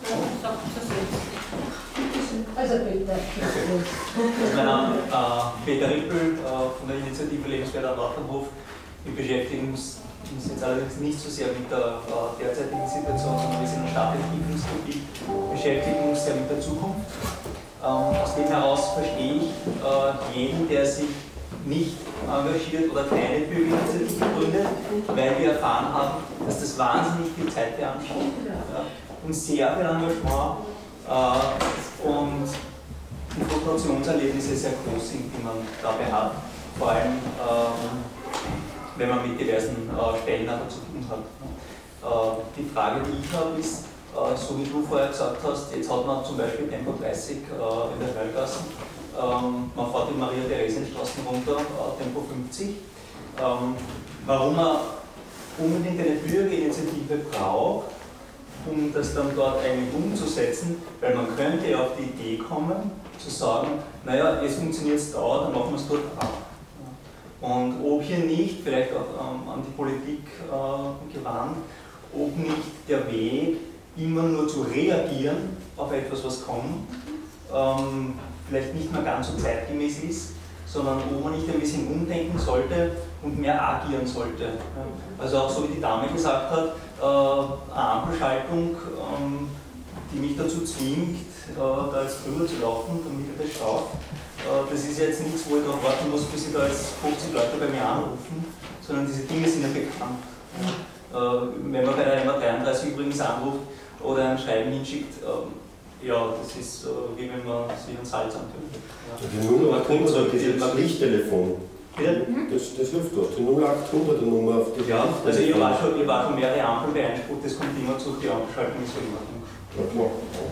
Also bitte. Mein Name ist äh, Peter Rippel äh, von der Initiative Lebenswerter Wachernhof. Wir beschäftigen uns jetzt allerdings nicht so sehr mit der äh, derzeitigen Situation, sondern wir sind ein Stadtentwicklungsgebiet, beschäftigen uns sehr mit der Zukunft. Ähm, aus dem heraus verstehe ich äh, jeden, der sich nicht engagiert oder keine Bürgerinitiative gründet, weil wir erfahren haben, dass das wahnsinnig viel Zeit beansprucht, ja, und sehr viel Engagement. Äh, und die Frustrationserlebnisse sehr groß sind, die man dabei hat. Vor allem, ähm, wenn man mit diversen äh, Stellen aber zu tun hat. Äh, die Frage, die ich habe, ist, äh, so wie du vorher gesagt hast, jetzt hat man zum Beispiel Tempo dreißig äh, in der Heilgassen, ähm, man fährt die Maria-Theresien-Straßen runter, äh, Tempo fünfzig. Ähm, warum man unbedingt eine Bürgerinitiative braucht, um das dann dort eigentlich umzusetzen, weil man könnte ja auf die Idee kommen, zu sagen, naja, jetzt funktioniert es da, dann machen wir es dort auch. Und ob hier nicht, vielleicht auch ähm, an die Politik äh, gewandt, ob nicht der Weg, immer nur zu reagieren auf etwas, was kommt, ähm, vielleicht nicht mehr ganz so zeitgemäß ist, sondern wo man nicht ein bisschen umdenken sollte und mehr agieren sollte. Also auch so wie die Dame gesagt hat, äh, eine Ampelschaltung, ähm, die mich dazu zwingt, äh, da jetzt drüber zu laufen, damit ich das schaffe. Äh, das ist jetzt nichts, wo ich darauf warten muss, bis ich da jetzt fünfzig Leute bei mir anrufen, sondern diese Dinge sind ja bekannt. Äh, wenn man bei der M A dreiunddreißig übrigens anruft oder ein Schreiben hinschickt, äh, ja, das ist äh, wie wenn man sich ein Salz antut. Ja. Die null achthundert, das Pflichttelefon. Das, das hilft doch, die null achthundert Nummer auf die. Ja, also ich war schon, ich war schon mehrere Ampeln beeinsprucht, das kommt immer zu, die Ampelschaltung ist so in Ordnung. Okay.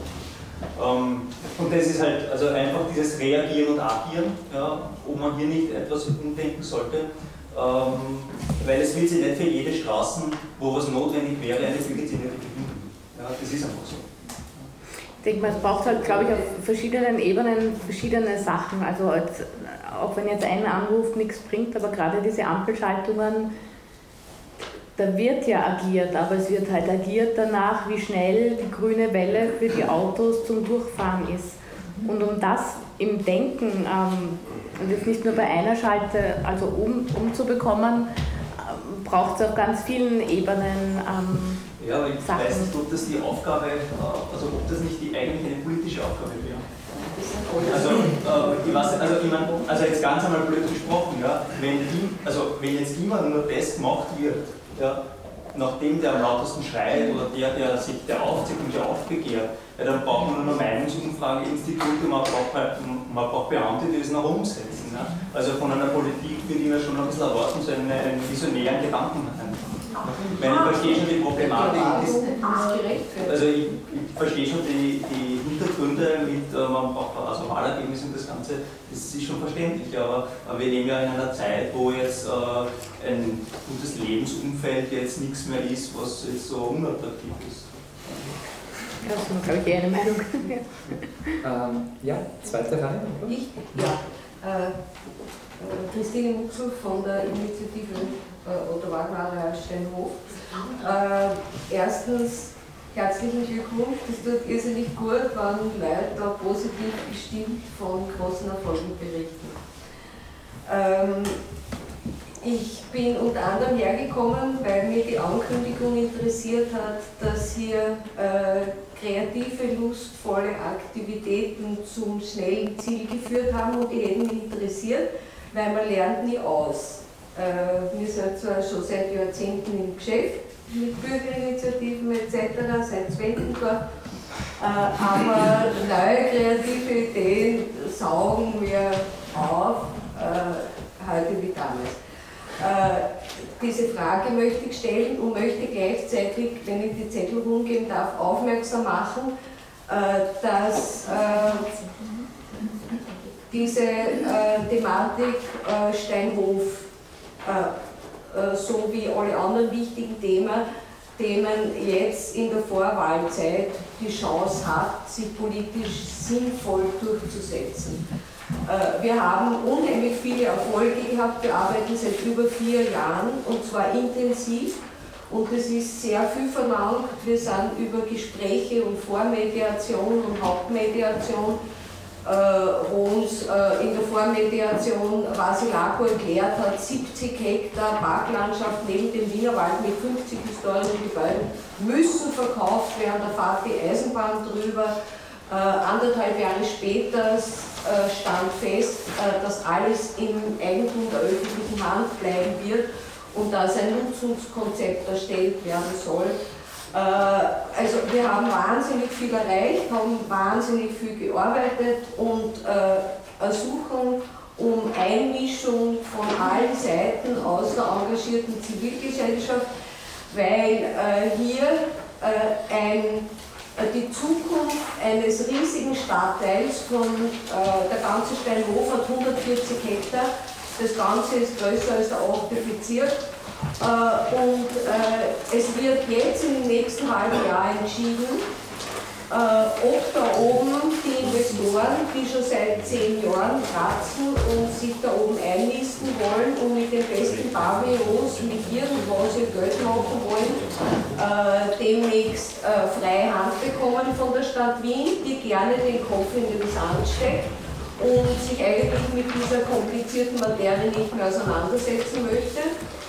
Ähm, und das ist halt also einfach dieses Reagieren und Agieren, ja, ob man hier nicht etwas umdenken sollte, ähm, weil es wird sich nicht für jede Straße, wo was notwendig wäre, eine Bürgerinitiative finden. Ja, das ist einfach so. Ich denke mal, es braucht halt, glaube ich, auf verschiedenen Ebenen verschiedene Sachen. Also als, auch wenn jetzt ein Anruf nichts bringt, aber gerade diese Ampelschaltungen, da wird ja agiert, aber es wird halt agiert danach, wie schnell die grüne Welle für die Autos zum Durchfahren ist. Und um das im Denken, ähm, und jetzt nicht nur bei einer Schalte, also um, umzubekommen, ähm, braucht es auf ganz vielen Ebenen ähm, Ja, aber ich Sachen. weiß nicht, ob das die Aufgabe, also ob das nicht die eigentlich eine politische Aufgabe wäre. Also, äh, ich weiß, also, ich mein, also jetzt ganz einmal blöd gesprochen, ja, wenn, die, also, wenn jetzt immer nur das gemacht wird, ja, nachdem der am lautesten schreit oder der, der sich der aufzieht und der aufbegehrt, ja, dann braucht man nur noch Meinungsumfrageinstitute, man braucht, man braucht Beamte, die das noch umsetzen. Ja. Also von einer Politik würde ich mir schon ein bisschen erwarten, so einen, einen visionären Gedanken haben. Ich meine, ich verstehe schon die Problematik. Also ich, ich verstehe schon die, die Hintergründe mit, äh, man braucht also Wahlergebnisse und das Ganze, das ist schon verständlich, aber, aber wir leben ja in einer Zeit, wo jetzt äh, ein gutes Lebensumfeld jetzt nichts mehr ist, was jetzt so unattraktiv ist. Ja, das ist, glaube ich, eher eine Meinung. ähm, ja, zweite Reihe. Oder? Ich? Ja. Äh, Christine Muxel von der Initiative äh, Otto Wagner Steinhof. Äh, erstens, herzlichen Glückwunsch, das tut irrsinnig gut, wenn Leute da positiv gestimmt von großen Erfolgen berichten. Ähm, ich bin unter anderem hergekommen, weil mir die Ankündigung interessiert hat, dass hier äh, kreative, lustvolle Aktivitäten zum schnellen Ziel geführt haben und die hätten mich interessiert, weil man lernt nie aus. Äh, wir sind zwar schon seit Jahrzehnten im Geschäft mit Bürgerinitiativen et cetera, seit Zwentendorf, äh, aber neue kreative Ideen saugen wir auf, äh, heute wie damals. Äh, diese Frage möchte ich stellen und möchte gleichzeitig, wenn ich die Zettel rumgeben darf, aufmerksam machen, äh, dass äh, diese äh, Thematik äh, Steinhof, äh, äh, so wie alle anderen wichtigen Themen, Themen jetzt in der Vorwahlzeit die Chance hat, sich politisch sinnvoll durchzusetzen. Äh, wir haben unheimlich viele Erfolge gehabt, wir arbeiten seit über vier Jahren und zwar intensiv und es ist sehr viel verlangt. Wir sind über Gespräche und Vormediation und Hauptmediation, äh, wo uns äh, in der Vormediation Vasilako erklärt hat, siebzig Hektar Parklandschaft neben dem Wienerwald mit fünfzig historischen Gebäuden müssen verkauft werden, da fährt die Eisenbahn drüber. Äh, anderthalb Jahre später äh, stand fest, äh, dass alles im Eigentum der öffentlichen Hand bleiben wird und dass ein Nutzungskonzept erstellt werden soll. Also wir haben wahnsinnig viel erreicht, haben wahnsinnig viel gearbeitet und ersuchen um Einmischung von allen Seiten aus der engagierten Zivilgesellschaft, weil hier ein die Zukunft eines riesigen Stadtteils von, äh, der ganze Steinhof hat hundertvierzig Hektar, das Ganze ist größer als der achte Bezirk äh, und äh, es wird jetzt im nächsten halben Jahr entschieden, äh, ob da oben die Investoren, die schon seit zehn Jahren kratzen und sich da oben einnisten wollen und mit den besten Pavillons mit irgendwas ihr Geld machen wollen, äh, demnächst äh, freie Hand bekommen von der Stadt Wien, die gerne den Kopf in den Sand steckt und sich eigentlich mit dieser komplizierten Materie nicht mehr auseinandersetzen möchte.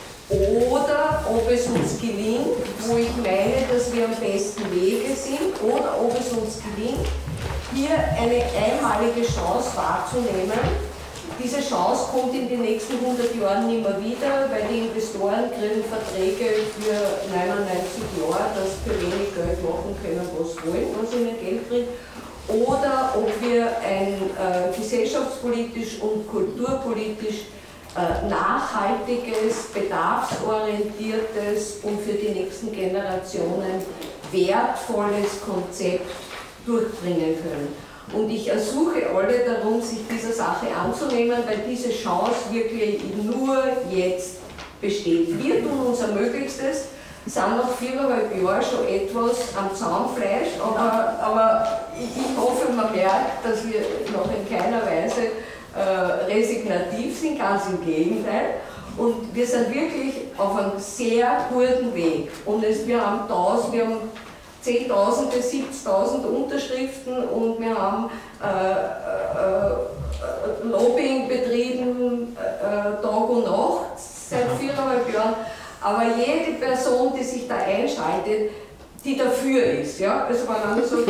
Oder ob es uns gelingt, wo ich meine, dass wir am besten Wege sind, oder ob es uns gelingt, hier eine einmalige Chance wahrzunehmen. Diese Chance kommt in den nächsten hundert Jahren nicht mehr wieder, weil die Investoren kriegen Verträge für neunundneunzig Jahre, dass sie für wenig Geld machen können, was wollen, was ihnen Geld bringt. Oder ob wir ein äh, gesellschaftspolitisch und kulturpolitisch nachhaltiges, bedarfsorientiertes und für die nächsten Generationen wertvolles Konzept durchbringen können. Und ich ersuche alle darum, sich dieser Sache anzunehmen, weil diese Chance wirklich nur jetzt besteht. Wir tun unser Möglichstes, sind noch viereinhalb Jahre schon etwas am Zahnfleisch, aber, aber ich hoffe, man merkt, dass wir noch in keiner Weise Äh, resignativ sind, ganz im Gegenteil. Und wir sind wirklich auf einem sehr guten Weg. Und es, wir haben tausend, wir haben Zehntausende, siebzigtausend Unterschriften und wir haben äh, äh, Lobbying betrieben, äh, Tag und Nacht, seit viereinhalb Jahren. Aber jede Person, die sich da einschaltet, die dafür ist, ja, also man so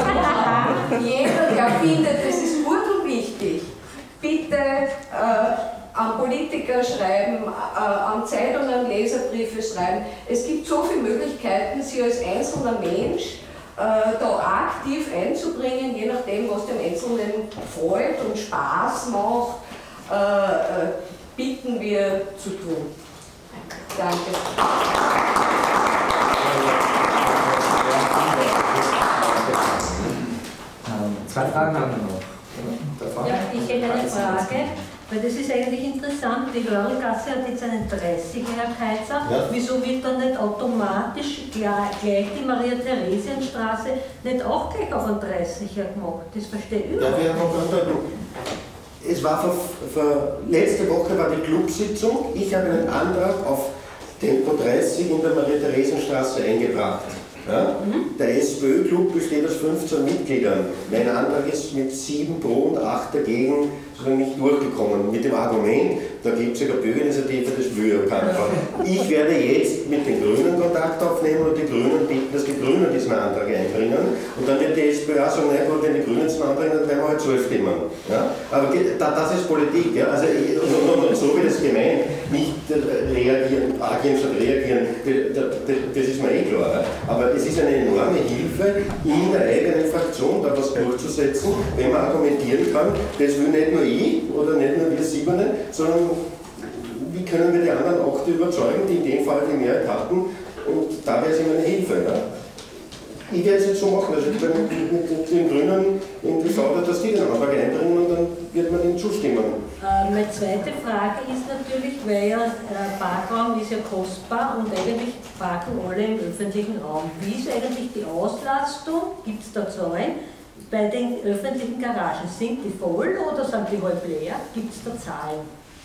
jeder, der findet, das ist gut und wichtig, bitte äh, an Politiker schreiben, äh, an Zeitungen Leserbriefe schreiben. Es gibt so viele Möglichkeiten, sich als einzelner Mensch äh, da aktiv einzubringen, je nachdem, was dem Einzelnen freut und Spaß macht, äh, äh, bitten wir zu tun. Danke. Zwei Fragen haben wir noch. Ja, ich hätte eine Frage, weil das ist eigentlich interessant. Die Hörlgasse hat jetzt einen dreißiger, Herr Kaiser. Ja. Wieso wird dann nicht automatisch gleich, gleich die Maria-Theresien-Straße nicht auch gleich auf einen dreißiger gemacht? Das verstehe ich überhaupt nicht. Ja, es war vor, vor, letzte Woche war die Clubsitzung. Ich habe einen Antrag auf Tempo dreißig in der Maria-Theresien-Straße eingebracht. Ja? Mhm. Der SPÖ-Club besteht aus fünfzehn Mitgliedern. Mein Antrag ist mit sieben pro und acht dagegen sozusagen nicht durchgekommen. Mit dem Argument, da gibt es ja eine Bürgerinitiative, das will ja keiner. Ich werde jetzt mit den Grünen Kontakt aufnehmen und die Grünen bitten, dass die Grünen diesen Antrag einbringen. Und dann wird die SPÖ auch sagen, na gut, wenn die Grünen es anbringen, dann werden wir halt zwölf stimmen. Ja? Aber das ist Politik. Ja? Also, und, und, und so wird es gemeint. Nicht reagieren, agieren statt reagieren, das ist mir eh klar. Ja? Aber es ist eine enorme Hilfe, in der eigenen Fraktion da was durchzusetzen, wenn man argumentieren kann, das will nicht nur ich oder nicht nur wir Siebene, sondern wie können wir die anderen Achte überzeugen, die in dem Fall die Mehrheit hatten, und da wäre es immer eine Hilfe. Ja? Ich werde es jetzt so machen, also ich werde mit, mit, mit den Grünen in die Sauder, dass die den Antrag einbringen und dann wird man ihnen zustimmen. Äh, meine zweite Frage ist natürlich, weil ja äh, Parkraum ist ja kostbar und eigentlich parken alle im öffentlichen Raum. Wie ist eigentlich die Auslastung? Gibt es da Zahlen? Bei den öffentlichen Garagen, sind die voll oder sind die halb leer? Gibt es da Zahlen?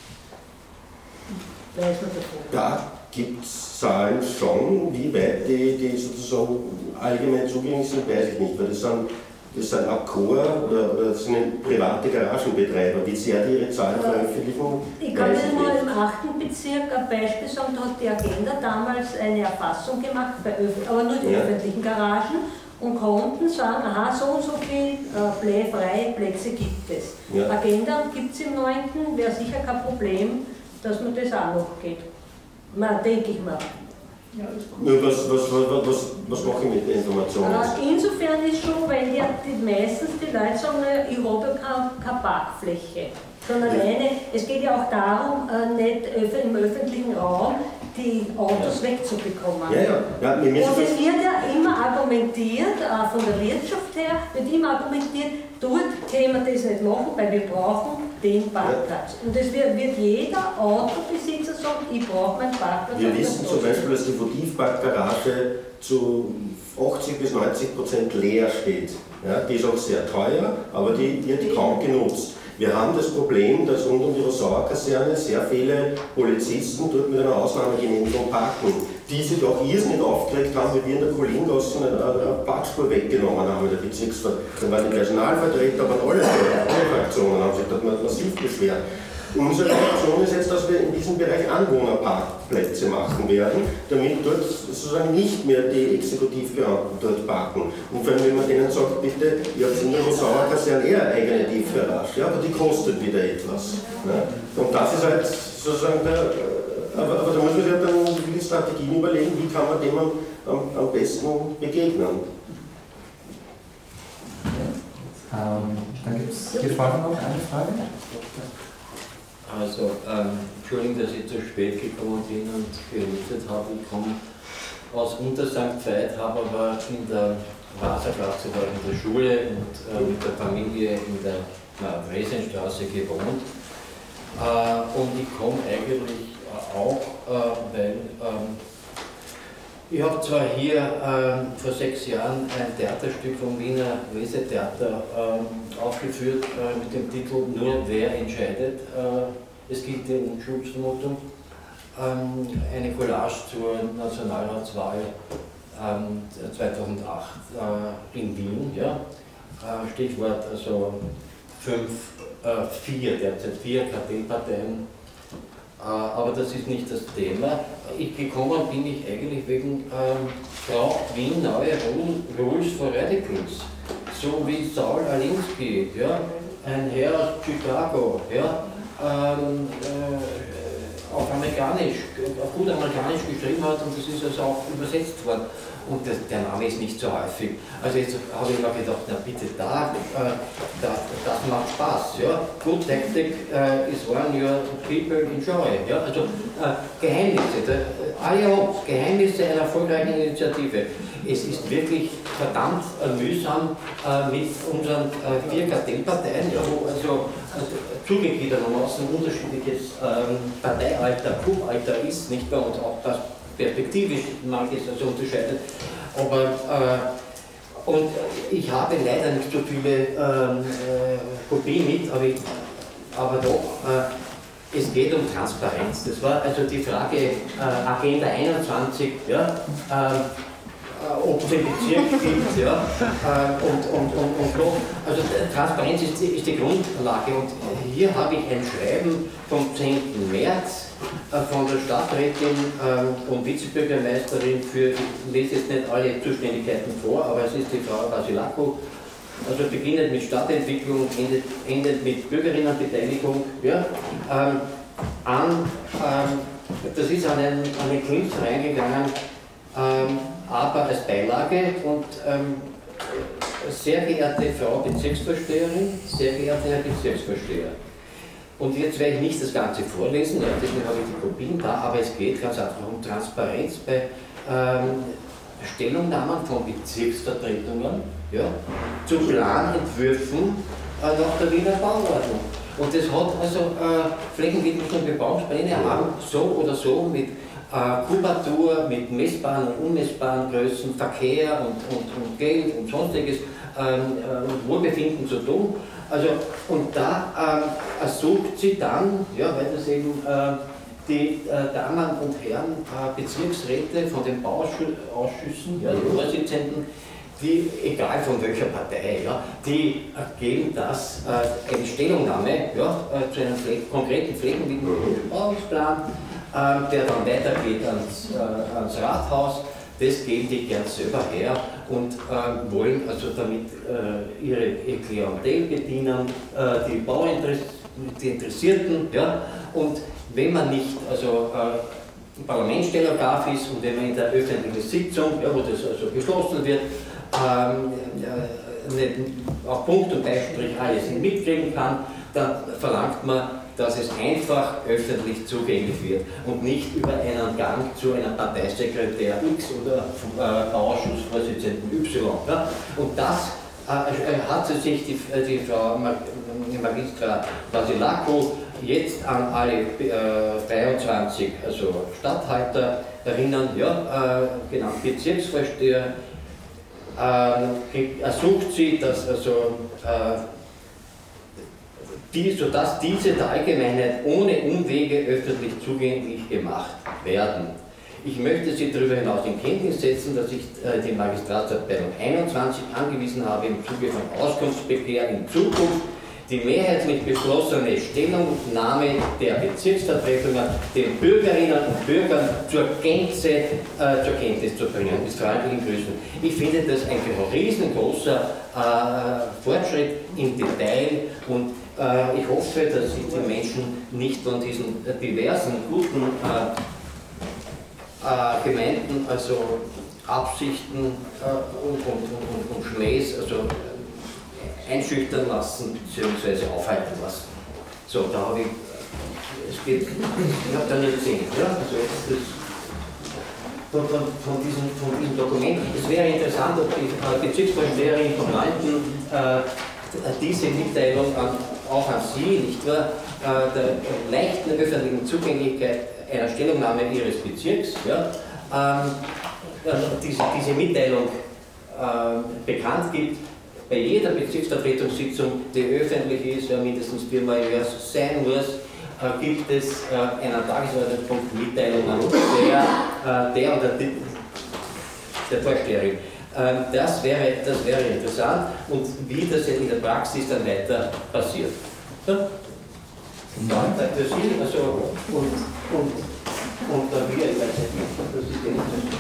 Weiß man davon? Da gibt es Zahlen schon, wie weit die, die sozusagen allgemein zugänglich sind, weiß ich nicht, weil das sind, das sind Accor oder, oder das sind private Garagenbetreiber, wie sehr die ihre Zahlen veröffentlichen. Ich kann Ihnen nur im achten Bezirk ein Beispiel sagen, da hat die Agenda damals eine Erfassung gemacht, bei aber nur die ja. öffentlichen Garagen, und konnten sagen, aha, so und so viel äh, freie Plätze gibt es. Ja. Agenda gibt es im neunten wäre sicher kein Problem, dass man das auch noch geht. Na, denke ich mal. Ja, ist gut. Nur was, was, was, was, was mache ich mit der Information? Äh, insofern ist schon, weil ja die, meistens die Leute sagen, ich habe ja keine, keine Parkfläche. Schon alleine, es geht ja auch darum, äh, nicht im öffentlichen Raum die Autos wegzubekommen. Ja, ja. Ja, und es wird ja immer argumentiert, auch von der Wirtschaft her, wird immer argumentiert, dort können wir das nicht machen, weil wir brauchen den Parkplatz. Und es wird, wird jeder Autobesitzer sagen, ich brauche meinen Parkplatz. Wir wissen zum Beispiel, dass die Votivparkgarage zu achtzig bis neunzig Prozent leer steht. Ja, die ist auch sehr teuer, aber die wird kaum genutzt. Wir haben das Problem, dass rund um die Rossauer-Kaserne sehr viele Polizisten dort mit einer Ausnahmegenehmigung parken, die sich doch irrsinnig aufgeregt haben, wie wir in der Kollingasse eine, eine Parkspur weggenommen haben in der Bezirksvertretung. Dann waren die Personalvertreter, aber alle, alle Fraktionen haben sich dort massiv beschwert. Unsere Reaktion ist jetzt, dass wir in diesem Bereich Anwohnerparkplätze machen werden, damit dort sozusagen nicht mehr die Exekutivbeamten dort parken. Und wenn man denen sagt, bitte, ihr habt in der Rossauer Kaserne eher eigene Tiefgarage, ja, aber die kostet wieder etwas. Ja. Und das ist halt sozusagen der, aber, aber da muss man sich halt dann viele Strategien überlegen, wie kann man dem am, am, am besten begegnen. Ähm, dann gibt es hier vorne noch eine Frage. Also, ähm, Entschuldigung, dass ich zu spät gekommen bin und geredet habe. Ich komme aus Untersankt Veit, habe aber in der Wasserklasse war in der Schule und äh, mit der Familie in der Dresdenstraße gewohnt. Äh, und ich komme eigentlich auch, äh, weil ähm, ich habe zwar hier äh, vor sechs Jahren ein Theaterstück vom Wiener Wesetheater äh, aufgeführt äh, mit dem Titel Nur wer entscheidet. Äh, es gilt die Unschuldsvermutung. Ähm, eine Collage zur Nationalratswahl ähm, zweitausendacht äh, in Wien. Ja? Äh, Stichwort also fünf, äh, vier, derzeit vier K P-Parteien. Aber das ist nicht das Thema. Ich gekommen bin ich eigentlich wegen ähm, Frau Wien neue Rules for Radicals. So wie Saul Alinsky, ja, ein Herr aus Chicago, ja, ähm, äh, auf Amerikanisch, auf gut Amerikanisch geschrieben hat und das ist also auch übersetzt worden. Und das, der Name ist nicht so häufig. Also jetzt habe ich mir gedacht, na bitte da, äh, das, das macht Spaß. Ja? Good tactic uh, is one your people enjoy. Ja? Also äh, Geheimnisse, der, ah ja, Geheimnisse einer erfolgreichen Initiative. Es ist wirklich verdammt äh, mühsam äh, mit unseren äh, vier Kartellparteien, ja, wo also, also zugegebenermaßen unterschiedliches ähm, Parteialter, Clubalter ist, nicht bei uns auch das perspektivisch mag es also unterscheidet, aber äh, und ich habe leider nicht so viele ähm, äh, Kopien mit, aber, ich, aber doch, äh, es geht um Transparenz. Das war also die Frage äh, Agenda einundzwanzig, ja, äh, ob es den Bezirk gibt, ja, äh, und, und, und, und noch. Also Transparenz ist, ist die Grundlage und hier habe ich ein Schreiben vom zehnten März von der Stadträtin äh, und Vizebürgermeisterin für, ich lese jetzt nicht alle Zuständigkeiten vor, aber es ist die Frau Vasilako, also beginnt mit Stadtentwicklung, endet, endet mit Bürgerinnenbeteiligung, ja, ähm, an, ähm, das ist an einen, an den Klims reingegangen, ähm, aber als Beilage und ähm, sehr geehrte Frau Bezirksvorsteherin, sehr geehrter Herr Bezirksvorsteher. Und jetzt werde ich nicht das Ganze vorlesen, ja, deswegen habe ich die Kopien da, aber es geht ganz einfach um Transparenz bei ähm, Stellungnahmen von Bezirksvertretungen, ja, zu Planentwürfen äh, nach der Wiener Bauordnung. Und das hat also äh, Flächenwidmungs- und Bebauungspläne haben so oder so mit äh, Kubatur, mit messbaren und unmessbaren Größen, Verkehr und, und, und Geld und sonstiges ähm, äh, Wohlbefinden zu tun. Also, und da ähm, sucht sie dann, ja, weil das eben äh, die äh, Damen und Herren äh, Bezirksräte von den Bauausschüssen, ja, die Vorsitzenden, die, egal von welcher Partei, ja, die äh, geben das äh, eine Stellungnahme, ja, äh, zu einem Fläch konkreten Flächenbebauungsplan, äh, der dann weitergeht ans, äh, ans Rathaus. Das geben die gern selber her und äh, wollen also damit äh, ihre, ihre Klientel bedienen, äh, die Bauinteressierten, die Interessierten, ja, und wenn man nicht also, äh, Parlamentstenograf ist und wenn man in der öffentlichen Sitzung, ja, wo das also beschlossen wird, ähm, äh, nicht auf Punkt und Beistrich alles mitkriegen kann, dann verlangt man, dass es einfach öffentlich zugänglich wird und nicht über einen Gang zu einem Parteisekretär X oder äh, Ausschussvorsitzenden Y. Ja? Und das äh, hat sich die, die Frau Magistra Basilako jetzt an alle äh, dreiundzwanzig also Statthalter erinnern, ja, äh, genau, Bezirksvorsteher, äh, ersucht sie, dass also äh, die, sodass diese der Allgemeinheit ohne Umwege öffentlich zugänglich gemacht werden. Ich möchte Sie darüber hinaus in Kenntnis setzen, dass ich äh, die Magistratsabteilung einundzwanzig angewiesen habe, im Zuge von Auskunftsbegehr in Zukunft die mehrheitlich beschlossene Stellungnahme der Bezirksvertretungen den Bürgerinnen und Bürgern zur Gänze äh, zur Kenntnis zu bringen. Mit freundlichen Grüßen. Ich finde das ein riesengroßer äh, Fortschritt im Detail und äh, ich hoffe, dass sich die Menschen nicht von diesen äh, diversen guten äh, äh, gemeinten also Absichten äh, und, und, und, und Schmähs also einschüchtern lassen bzw. aufhalten lassen. So, da habe ich, es geht, ich habe da nicht gesehen, ja? Also das, von, von, von, diesem, von diesem Dokument, es wäre interessant, ob die äh, Bezirksvorsteherin vom neunten Äh, diese Mitteilung an, auch an Sie, nicht wahr, äh, der leichten öffentlichen Zugänglichkeit einer Stellungnahme Ihres Bezirks, ja, ähm, äh, diese, diese Mitteilung äh, bekannt gibt, bei jeder Bezirksvertretungssitzung, die öffentlich ist, ja, mindestens viermal im Jahr sein muss, äh, gibt es äh, einen Tagesordnungspunkt Mitteilungen der, äh, der oder die, der Vorsteherin. Äh, das, wäre, das wäre interessant und wie das in der Praxis dann weiter passiert. So. Danke für Sie, also und, und, und dann wieder, ich weiß nicht, das ist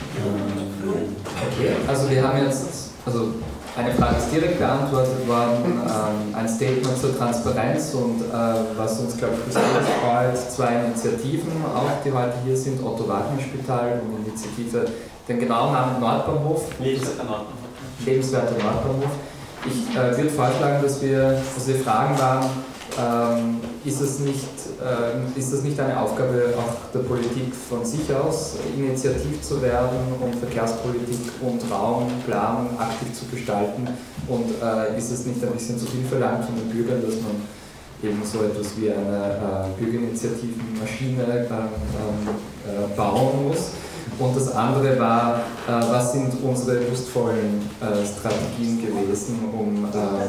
okay. Also wir haben jetzt, also eine Frage ist direkt beantwortet worden, ähm, ein Statement zur Transparenz und äh, was uns, glaube ich, besonders freut, zwei Initiativen auch, die heute hier sind, Otto-Wagner-Spital und Initiative, den genauen Namen Nordbahnhof. Lebenswerter Nordbahnhof. Lebenswerter Nordbahnhof. Ich äh, würde vorschlagen, dass wir, dass wir fragen waren, ähm, ist, es nicht, äh, ist es nicht eine Aufgabe auch der Politik von sich aus, initiativ zu werden und Verkehrspolitik und Raumplanung aktiv zu gestalten? Und äh, ist es nicht ein bisschen zu viel verlangt von den Bürgern, dass man eben so etwas wie eine äh, Bürgerinitiativenmaschine äh, äh, bauen muss? Und das andere war, äh, was sind unsere lustvollen äh, Strategien gewesen, um,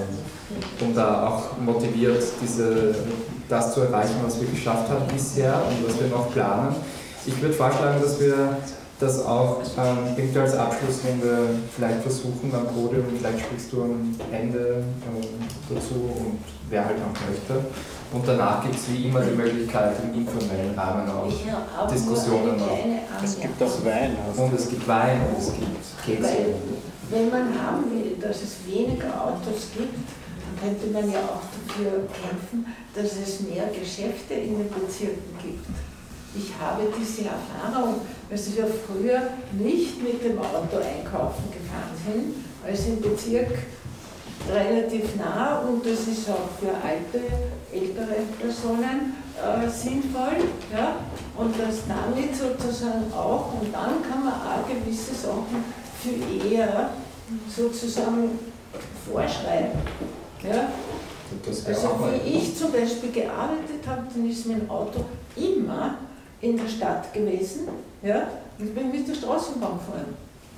äh, um da auch motiviert diese, das zu erreichen, was wir geschafft haben bisher und was wir noch planen. Ich würde vorschlagen, dass wir das auch ähm, als Abschlussrunde vielleicht versuchen am Podium, vielleicht sprichst du am Ende äh, dazu und wer halt auch möchte. Und danach gibt es wie immer die Möglichkeit, im informellen Rahmen auch Diskussionen noch. Es gibt auch Wein. Und es gibt Wein und es gibt Kekse. Wenn man haben will, dass es weniger Autos gibt, dann könnte man ja auch dafür kämpfen, dass es mehr Geschäfte in den Bezirken gibt. Ich habe diese Erfahrung, dass wir früher nicht mit dem Auto einkaufen gefahren sind, als im Bezirk relativ nah und das ist auch für alte, ältere Personen äh, sinnvoll, ja? Und das damit sozusagen auch, und dann kann man auch gewisse Sachen für eher sozusagen vorschreiben. Ja? Also wie ich zum Beispiel gearbeitet habe, dann ist mein Auto immer in der Stadt gewesen, ja? Und ich bin mit der Straßenbahn gefahren.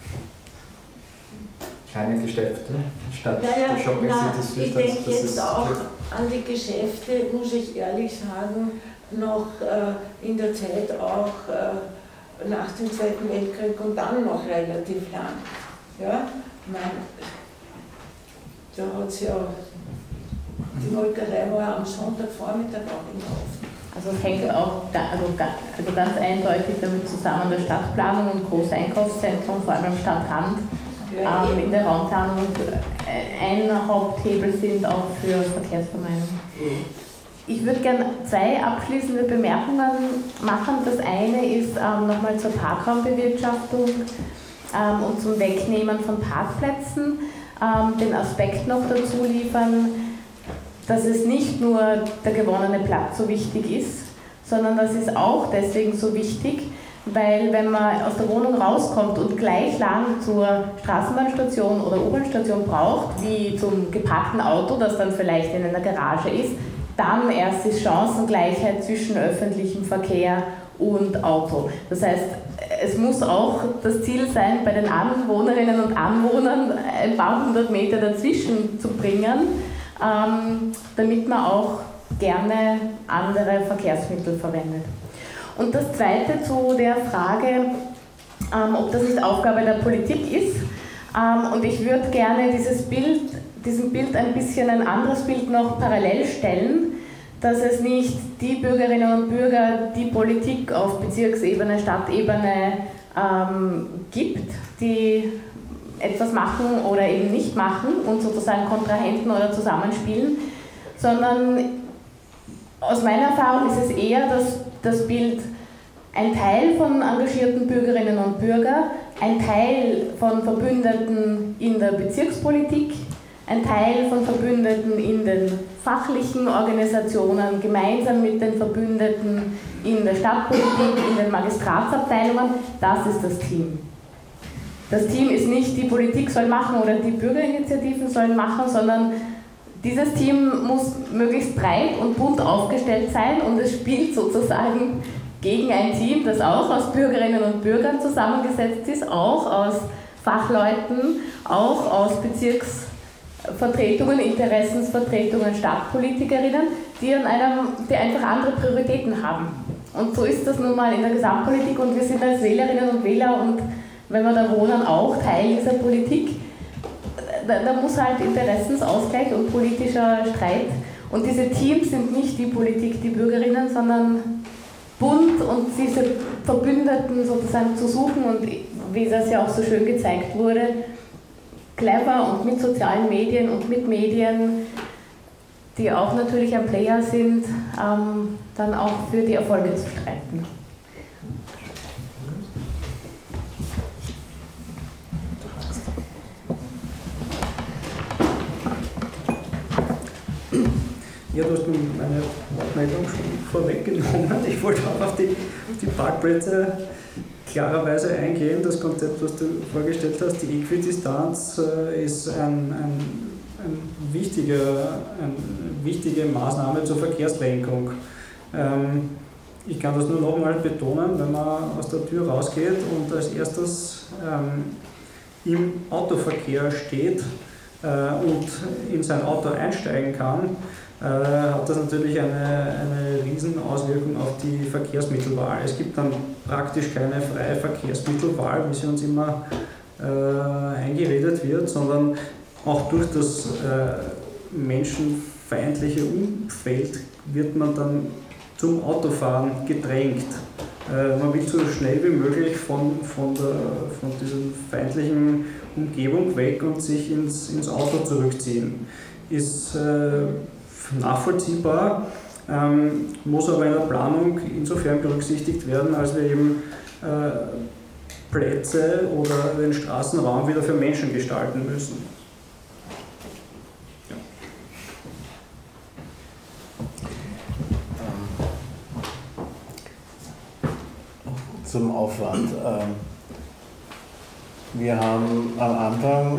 Kleine Geschäfte statt naja, der Shopping na, Cities. Ich denke jetzt auch an die Geschäfte, muss ich ehrlich sagen, noch äh, in der Zeit auch äh, nach dem Zweiten Weltkrieg und dann noch relativ lang. Ja? Mein, da hat es ja, die Molkerei war am Sonntagvormittag auch immer offen. Also es hängt auch also, also ganz eindeutig damit zusammen, der Stadtplanung und große Einkaufszentren, vor allem am Stadtrand, ja, ähm, in der Raumplanung ein Haupthebel sind auch für Verkehrsvermeidung. ich würde gerne zwei abschließende Bemerkungen machen. Das eine ist ähm, nochmal zur Parkraumbewirtschaftung ähm, und zum Wegnehmen von Parkplätzen, ähm, den Aspekt noch dazu liefern, dass es nicht nur der gewonnene Platz so wichtig ist, sondern das ist auch deswegen so wichtig, weil wenn man aus der Wohnung rauskommt und gleich lang zur Straßenbahnstation oder U-Bahn-Station braucht, wie zum geparkten Auto, das dann vielleicht in einer Garage ist, dann erst ist Chancengleichheit zwischen öffentlichem Verkehr und Auto. Das heißt, es muss auch das Ziel sein, bei den Anwohnerinnen und Anwohnern ein paar hundert Meter dazwischen zu bringen, ähm, damit man auch gerne andere Verkehrsmittel verwendet. Und das Zweite zu der Frage, ähm, ob das nicht Aufgabe der Politik ist. Ähm, und ich würde gerne dieses Bild, diesem Bild ein bisschen ein anderes Bild noch parallel stellen, dass es nicht die Bürgerinnen und Bürger, die Politik auf Bezirksebene, Stadtebene ähm, gibt, die etwas machen oder eben nicht machen und sozusagen Kontrahenten oder zusammenspielen, sondern aus meiner Erfahrung ist es eher das, das Bild, ein Teil von engagierten Bürgerinnen und Bürgern, ein Teil von Verbündeten in der Bezirkspolitik, ein Teil von Verbündeten in den fachlichen Organisationen, gemeinsam mit den Verbündeten in der Stadtpolitik, in den Magistratsabteilungen, das ist das Team. Das Team ist nicht, die Politik soll machen oder die Bürgerinitiativen sollen machen, sondern dieses Team muss möglichst breit und bunt aufgestellt sein und es spielt sozusagen gegen ein Team, das auch aus Bürgerinnen und Bürgern zusammengesetzt ist, auch aus Fachleuten, auch aus Bezirksvertretungen, Interessensvertretungen, Stadtpolitikerinnen, die, an einem, die einfach andere Prioritäten haben. Und so ist das nun mal in der Gesamtpolitik und wir sind als Wählerinnen und Wähler und wenn wir da wohnen, auch Teil dieser Politik. Da, da muss halt Interessensausgleich und politischer Streit. Und diese Teams sind nicht die Politik, die Bürgerinnen, sondern bunt und diese Verbündeten sozusagen zu suchen und wie das ja auch so schön gezeigt wurde, clever und mit sozialen Medien und mit Medien, die auch natürlich ein Player sind, ähm, dann auch für die Erfolge zu streiten. Ja, du hast meine Wortmeldung schon vorweggenommen. Ich wollte auch auf die, auf die Parkplätze klarerweise eingehen. Das Konzept, was du vorgestellt hast, die Äquidistanz, ist ein, ein, ein wichtiger, eine wichtige Maßnahme zur Verkehrslenkung. Ähm, ich kann das nur nochmal betonen, wenn man aus der Tür rausgeht und als erstes ähm, im Autoverkehr steht äh, und in sein Auto einsteigen kann, hat das natürlich eine, eine riesen Auswirkung auf die Verkehrsmittelwahl. Es gibt dann praktisch keine freie Verkehrsmittelwahl, wie sie uns immer äh, eingeredet wird, sondern auch durch das äh, menschenfeindliche Umfeld wird man dann zum Autofahren gedrängt. Äh, man will so schnell wie möglich von, von, der, von dieser feindlichen Umgebung weg und sich ins, ins Auto zurückziehen. Ist äh, nachvollziehbar, ähm, muss aber in der Planung insofern berücksichtigt werden, als wir eben äh, Plätze oder den Straßenraum wieder für Menschen gestalten müssen. Ja. Zum Aufwand. Wir haben am Anfang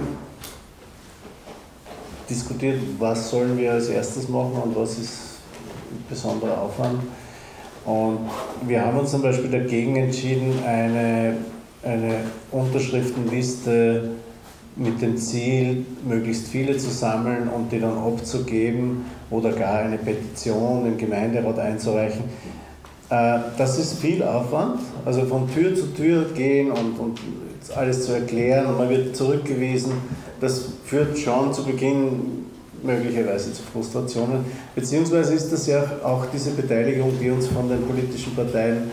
diskutiert, was sollen wir als erstes machen und was ist ein besonderer Aufwand. Und wir haben uns zum Beispiel dagegen entschieden, eine, eine Unterschriftenliste mit dem Ziel, möglichst viele zu sammeln und die dann abzugeben oder gar eine Petition im Gemeinderat einzureichen. Das ist viel Aufwand, also von Tür zu Tür gehen und, und alles zu erklären und man wird zurückgewiesen. Das führt schon zu Beginn möglicherweise zu Frustrationen, beziehungsweise ist das ja auch diese Beteiligung, die uns von den politischen Parteien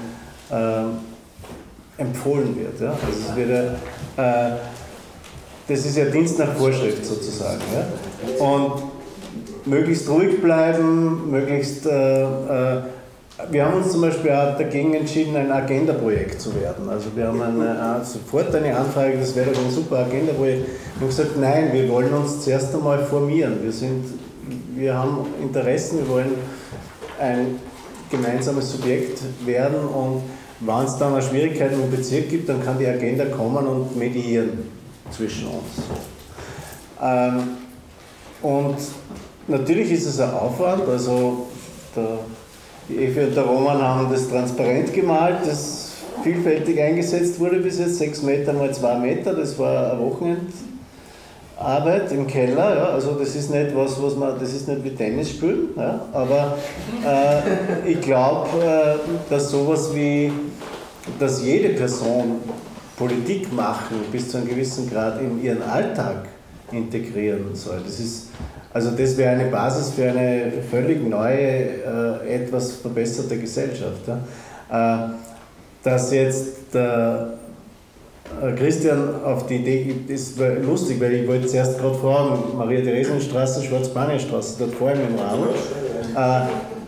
äh, empfohlen wird. Ja? Also es wird ja, äh, das ist ja Dienst nach Vorschrift sozusagen. Ja? Und möglichst ruhig bleiben, möglichst... Äh, äh, wir haben uns zum Beispiel auch dagegen entschieden, ein Agenda-Projekt zu werden. Also wir haben eine, sofort eine Anfrage, das wäre doch ein super Agenda-Projekt. Wir haben gesagt, nein, wir wollen uns zuerst einmal formieren. Wir, sind, wir haben Interessen, wir wollen ein gemeinsames Subjekt werden und wenn es dann eine Schwierigkeit im Bezirk gibt, dann kann die Agenda kommen und mediieren zwischen uns. Ähm, und natürlich ist es ein Aufwand, also der, die Effi und der Roman haben das transparent gemalt, das vielfältig eingesetzt wurde bis jetzt, sechs Meter mal zwei Meter, das war eine Wochenendarbeit im Keller, ja, also das ist nicht was, was man, das ist nicht wie Tennis spielen, ja, aber äh, ich glaube, äh, dass sowas wie, dass jede Person Politik machen bis zu einem gewissen Grad in ihren Alltag integrieren soll. Das ist, also das wäre eine Basis für eine völlig neue, äh, etwas verbesserte Gesellschaft. Ja. Äh, dass jetzt der äh, Christian auf die Idee gibt, ist lustig, weil ich wollte zuerst gerade fragen, Maria-Theresien-Straße, Schwarz-Banier-Straße, dort vor allem im Raum. Äh,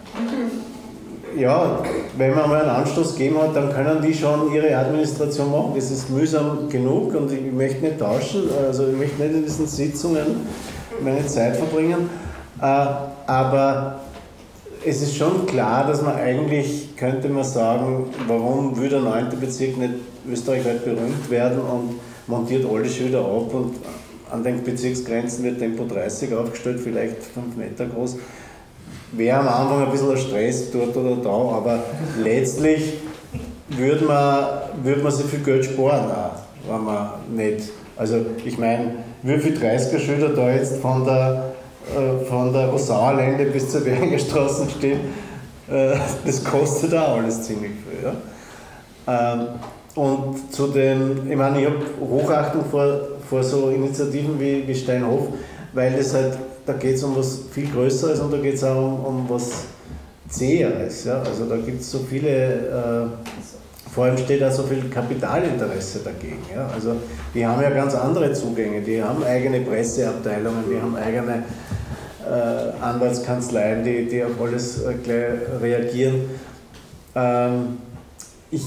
ja, wenn man mal einen Anstoß gegeben hat, dann können die schon ihre Administration machen. Das ist mühsam genug und ich möchte nicht tauschen, also ich möchte nicht in diesen Sitzungen meine Zeit verbringen. Aber es ist schon klar, dass man eigentlich, könnte man sagen, warum würde der neunte Bezirk nicht österreichweit berühmt werden und montiert alles schon wieder ab und an den Bezirksgrenzen wird Tempo dreißig aufgestellt, vielleicht fünf Meter groß. Wäre am Anfang ein bisschen ein Stress dort oder da, aber letztlich würde man, würde man sich viel Geld sparen, auch, wenn man nicht. Also ich meine, wie viele dreißiger-Schüler da jetzt von der, äh, von der Rosauer Lände bis zur Währinger Straße stehen, äh, das kostet auch alles ziemlich viel. Ja? Ähm, und zu den, ich meine, ich habe Hochachtung vor, vor so Initiativen wie, wie Steinhof, weil das halt, da geht es um was viel Größeres und da geht es auch um, um was Zäheres. Ja? Also da gibt es so viele, äh, vor allem steht auch so viel Kapitalinteresse dagegen. Ja? Also die haben ja ganz andere Zugänge, die haben eigene Presseabteilungen, die haben eigene äh, Anwaltskanzleien, die, die auf alles äh, gleich reagieren. Ähm, ich,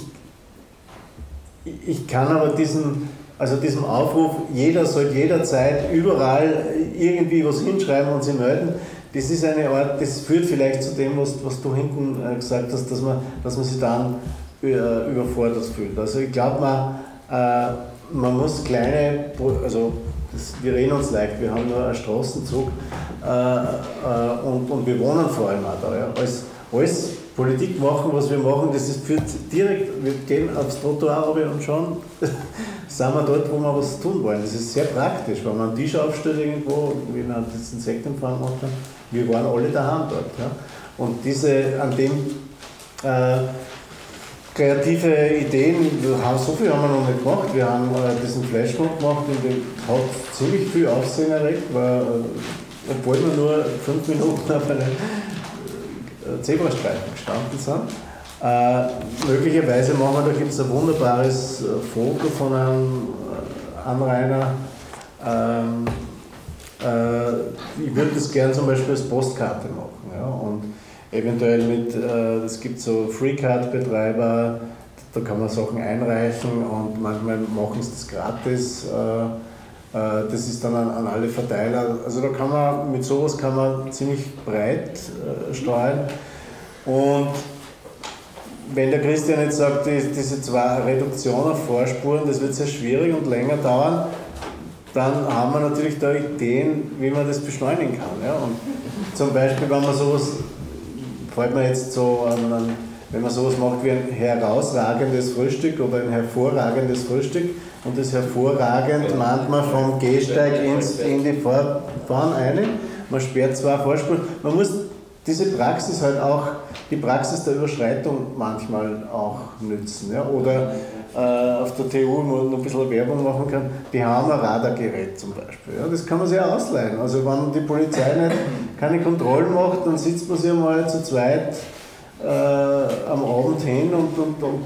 ich kann aber diesen Also diesem Aufruf, jeder soll jederzeit überall irgendwie was hinschreiben und sich melden, das ist eine Art, das führt vielleicht zu dem, was, was du hinten gesagt hast, dass man, dass man sich dann überfordert fühlt. Also ich glaube, man, äh, man muss kleine, also das, wir reden uns leicht, wir haben nur einen Straßenzug äh, äh, und, und wir wohnen vor allem auch da. Ja. Als, alles Politik machen, was wir machen, das ist, führt direkt, wir gehen aufs Trottoir und schon sind wir dort, wo wir was tun wollen. Das ist sehr praktisch, wenn man einen Tisch aufstellt irgendwo, wie wir diesen Sektempfang gemacht haben, wir waren alle daheim dort. Ja. Und diese, an dem äh, kreative Ideen, wir haben, so viel haben wir noch nicht gemacht, wir haben äh, diesen Flashmob gemacht und der hat ziemlich viel Aufsehen erregt, weil, äh, obwohl wir nur fünf Minuten auf einem Zebrastreifen gestanden sind. Äh, möglicherweise machen wir, da gibt es ein wunderbares äh, Foto von einem äh, Anrainer. Ähm, äh, ich würde das gerne zum Beispiel als Postkarte machen. Ja? Und eventuell mit, äh, es gibt so Freecard-Betreiber, da kann man Sachen einreichen und manchmal machen sie das gratis. Äh, äh, das ist dann an, an alle Verteiler. Also da kann man, mit sowas kann man ziemlich breit äh, streuen. Und wenn der Christian jetzt sagt, die, diese zwei Reduktion auf Vorspuren, das wird sehr schwierig und länger dauern, dann haben wir natürlich da Ideen, wie man das beschleunigen kann. Ja? Und zum Beispiel, wenn man sowas, fällt mir jetzt so an, an, wenn man sowas macht wie ein herausragendes Frühstück oder ein hervorragendes Frühstück, und das hervorragend meint man vom Gehsteig ins, in die Fahrbahn rein, man sperrt zwei Vorspuren, man muss diese Praxis halt auch, die Praxis der Überschreitung manchmal auch nützen. Ja? Oder äh, auf der T U, wo man noch ein bisschen Werbung machen kann, die haben ein Radargerät zum Beispiel. Ja? Das kann man sich auch ausleihen. Also wenn die Polizei nicht keine Kontrollen macht, dann sitzt man sich einmal zu zweit äh, am Abend hin und, und, und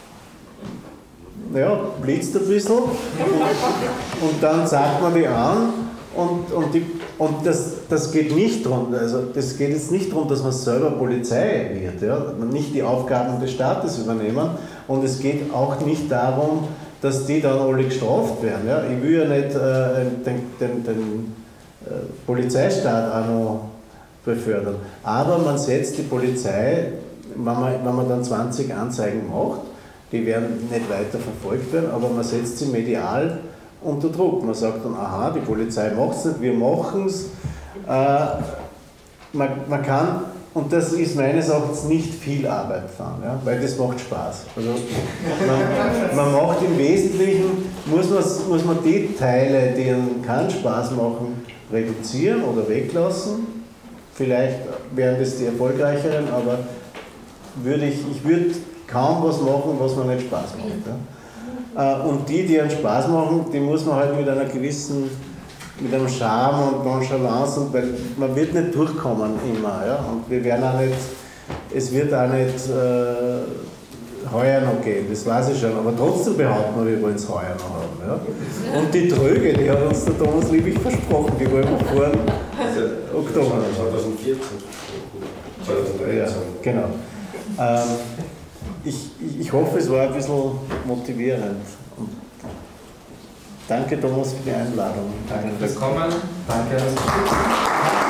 ja, blitzt ein bisschen und, und dann sagt man die an und, und die und das, das geht nicht darum, also das geht jetzt nicht darum, dass man selber Polizei wird, ja? Nicht die Aufgaben des Staates übernehmen, und es geht auch nicht darum, dass die dann alle gestraft werden. Ja? Ich will ja nicht äh, den, den, den äh, Polizeistaat auch noch befördern, aber man setzt die Polizei, wenn man, wenn man dann zwanzig Anzeigen macht, die werden nicht weiter verfolgt werden, aber man setzt sie medial unter Druck. Man sagt dann, aha, die Polizei macht es nicht, wir machen es. Äh, man, man kann, und das ist meines Erachtens nicht viel Arbeit dann, ja, weil das macht Spaß. Also man, man macht im Wesentlichen, muss man, muss man die Teile, die einen keinen Spaß machen, reduzieren oder weglassen. Vielleicht wären das die erfolgreicheren, aber würde ich, ich würde kaum was machen, was mir nicht Spaß macht. Ja. Und die, die einen Spaß machen, die muss man halt mit einer gewissen, mit einem Charme und Nonchalance, und weil man wird nicht durchkommen immer. Ja. Und wir werden auch nicht, es wird auch nicht äh, heuer noch gehen, das weiß ich schon, aber trotzdem behaupten wir, wir wollen es heuer noch haben. Ja. Und die Tröge, die hat uns der Thomas Liebig versprochen, die wollen wir vor Oktober. zweitausendvierzehn, zweitausenddreizehn. Ja, genau. Ähm, ich, ich hoffe, es war ein bisschen motivierend. Und danke, Thomas, für die Einladung. Danke fürs Kommen. Danke.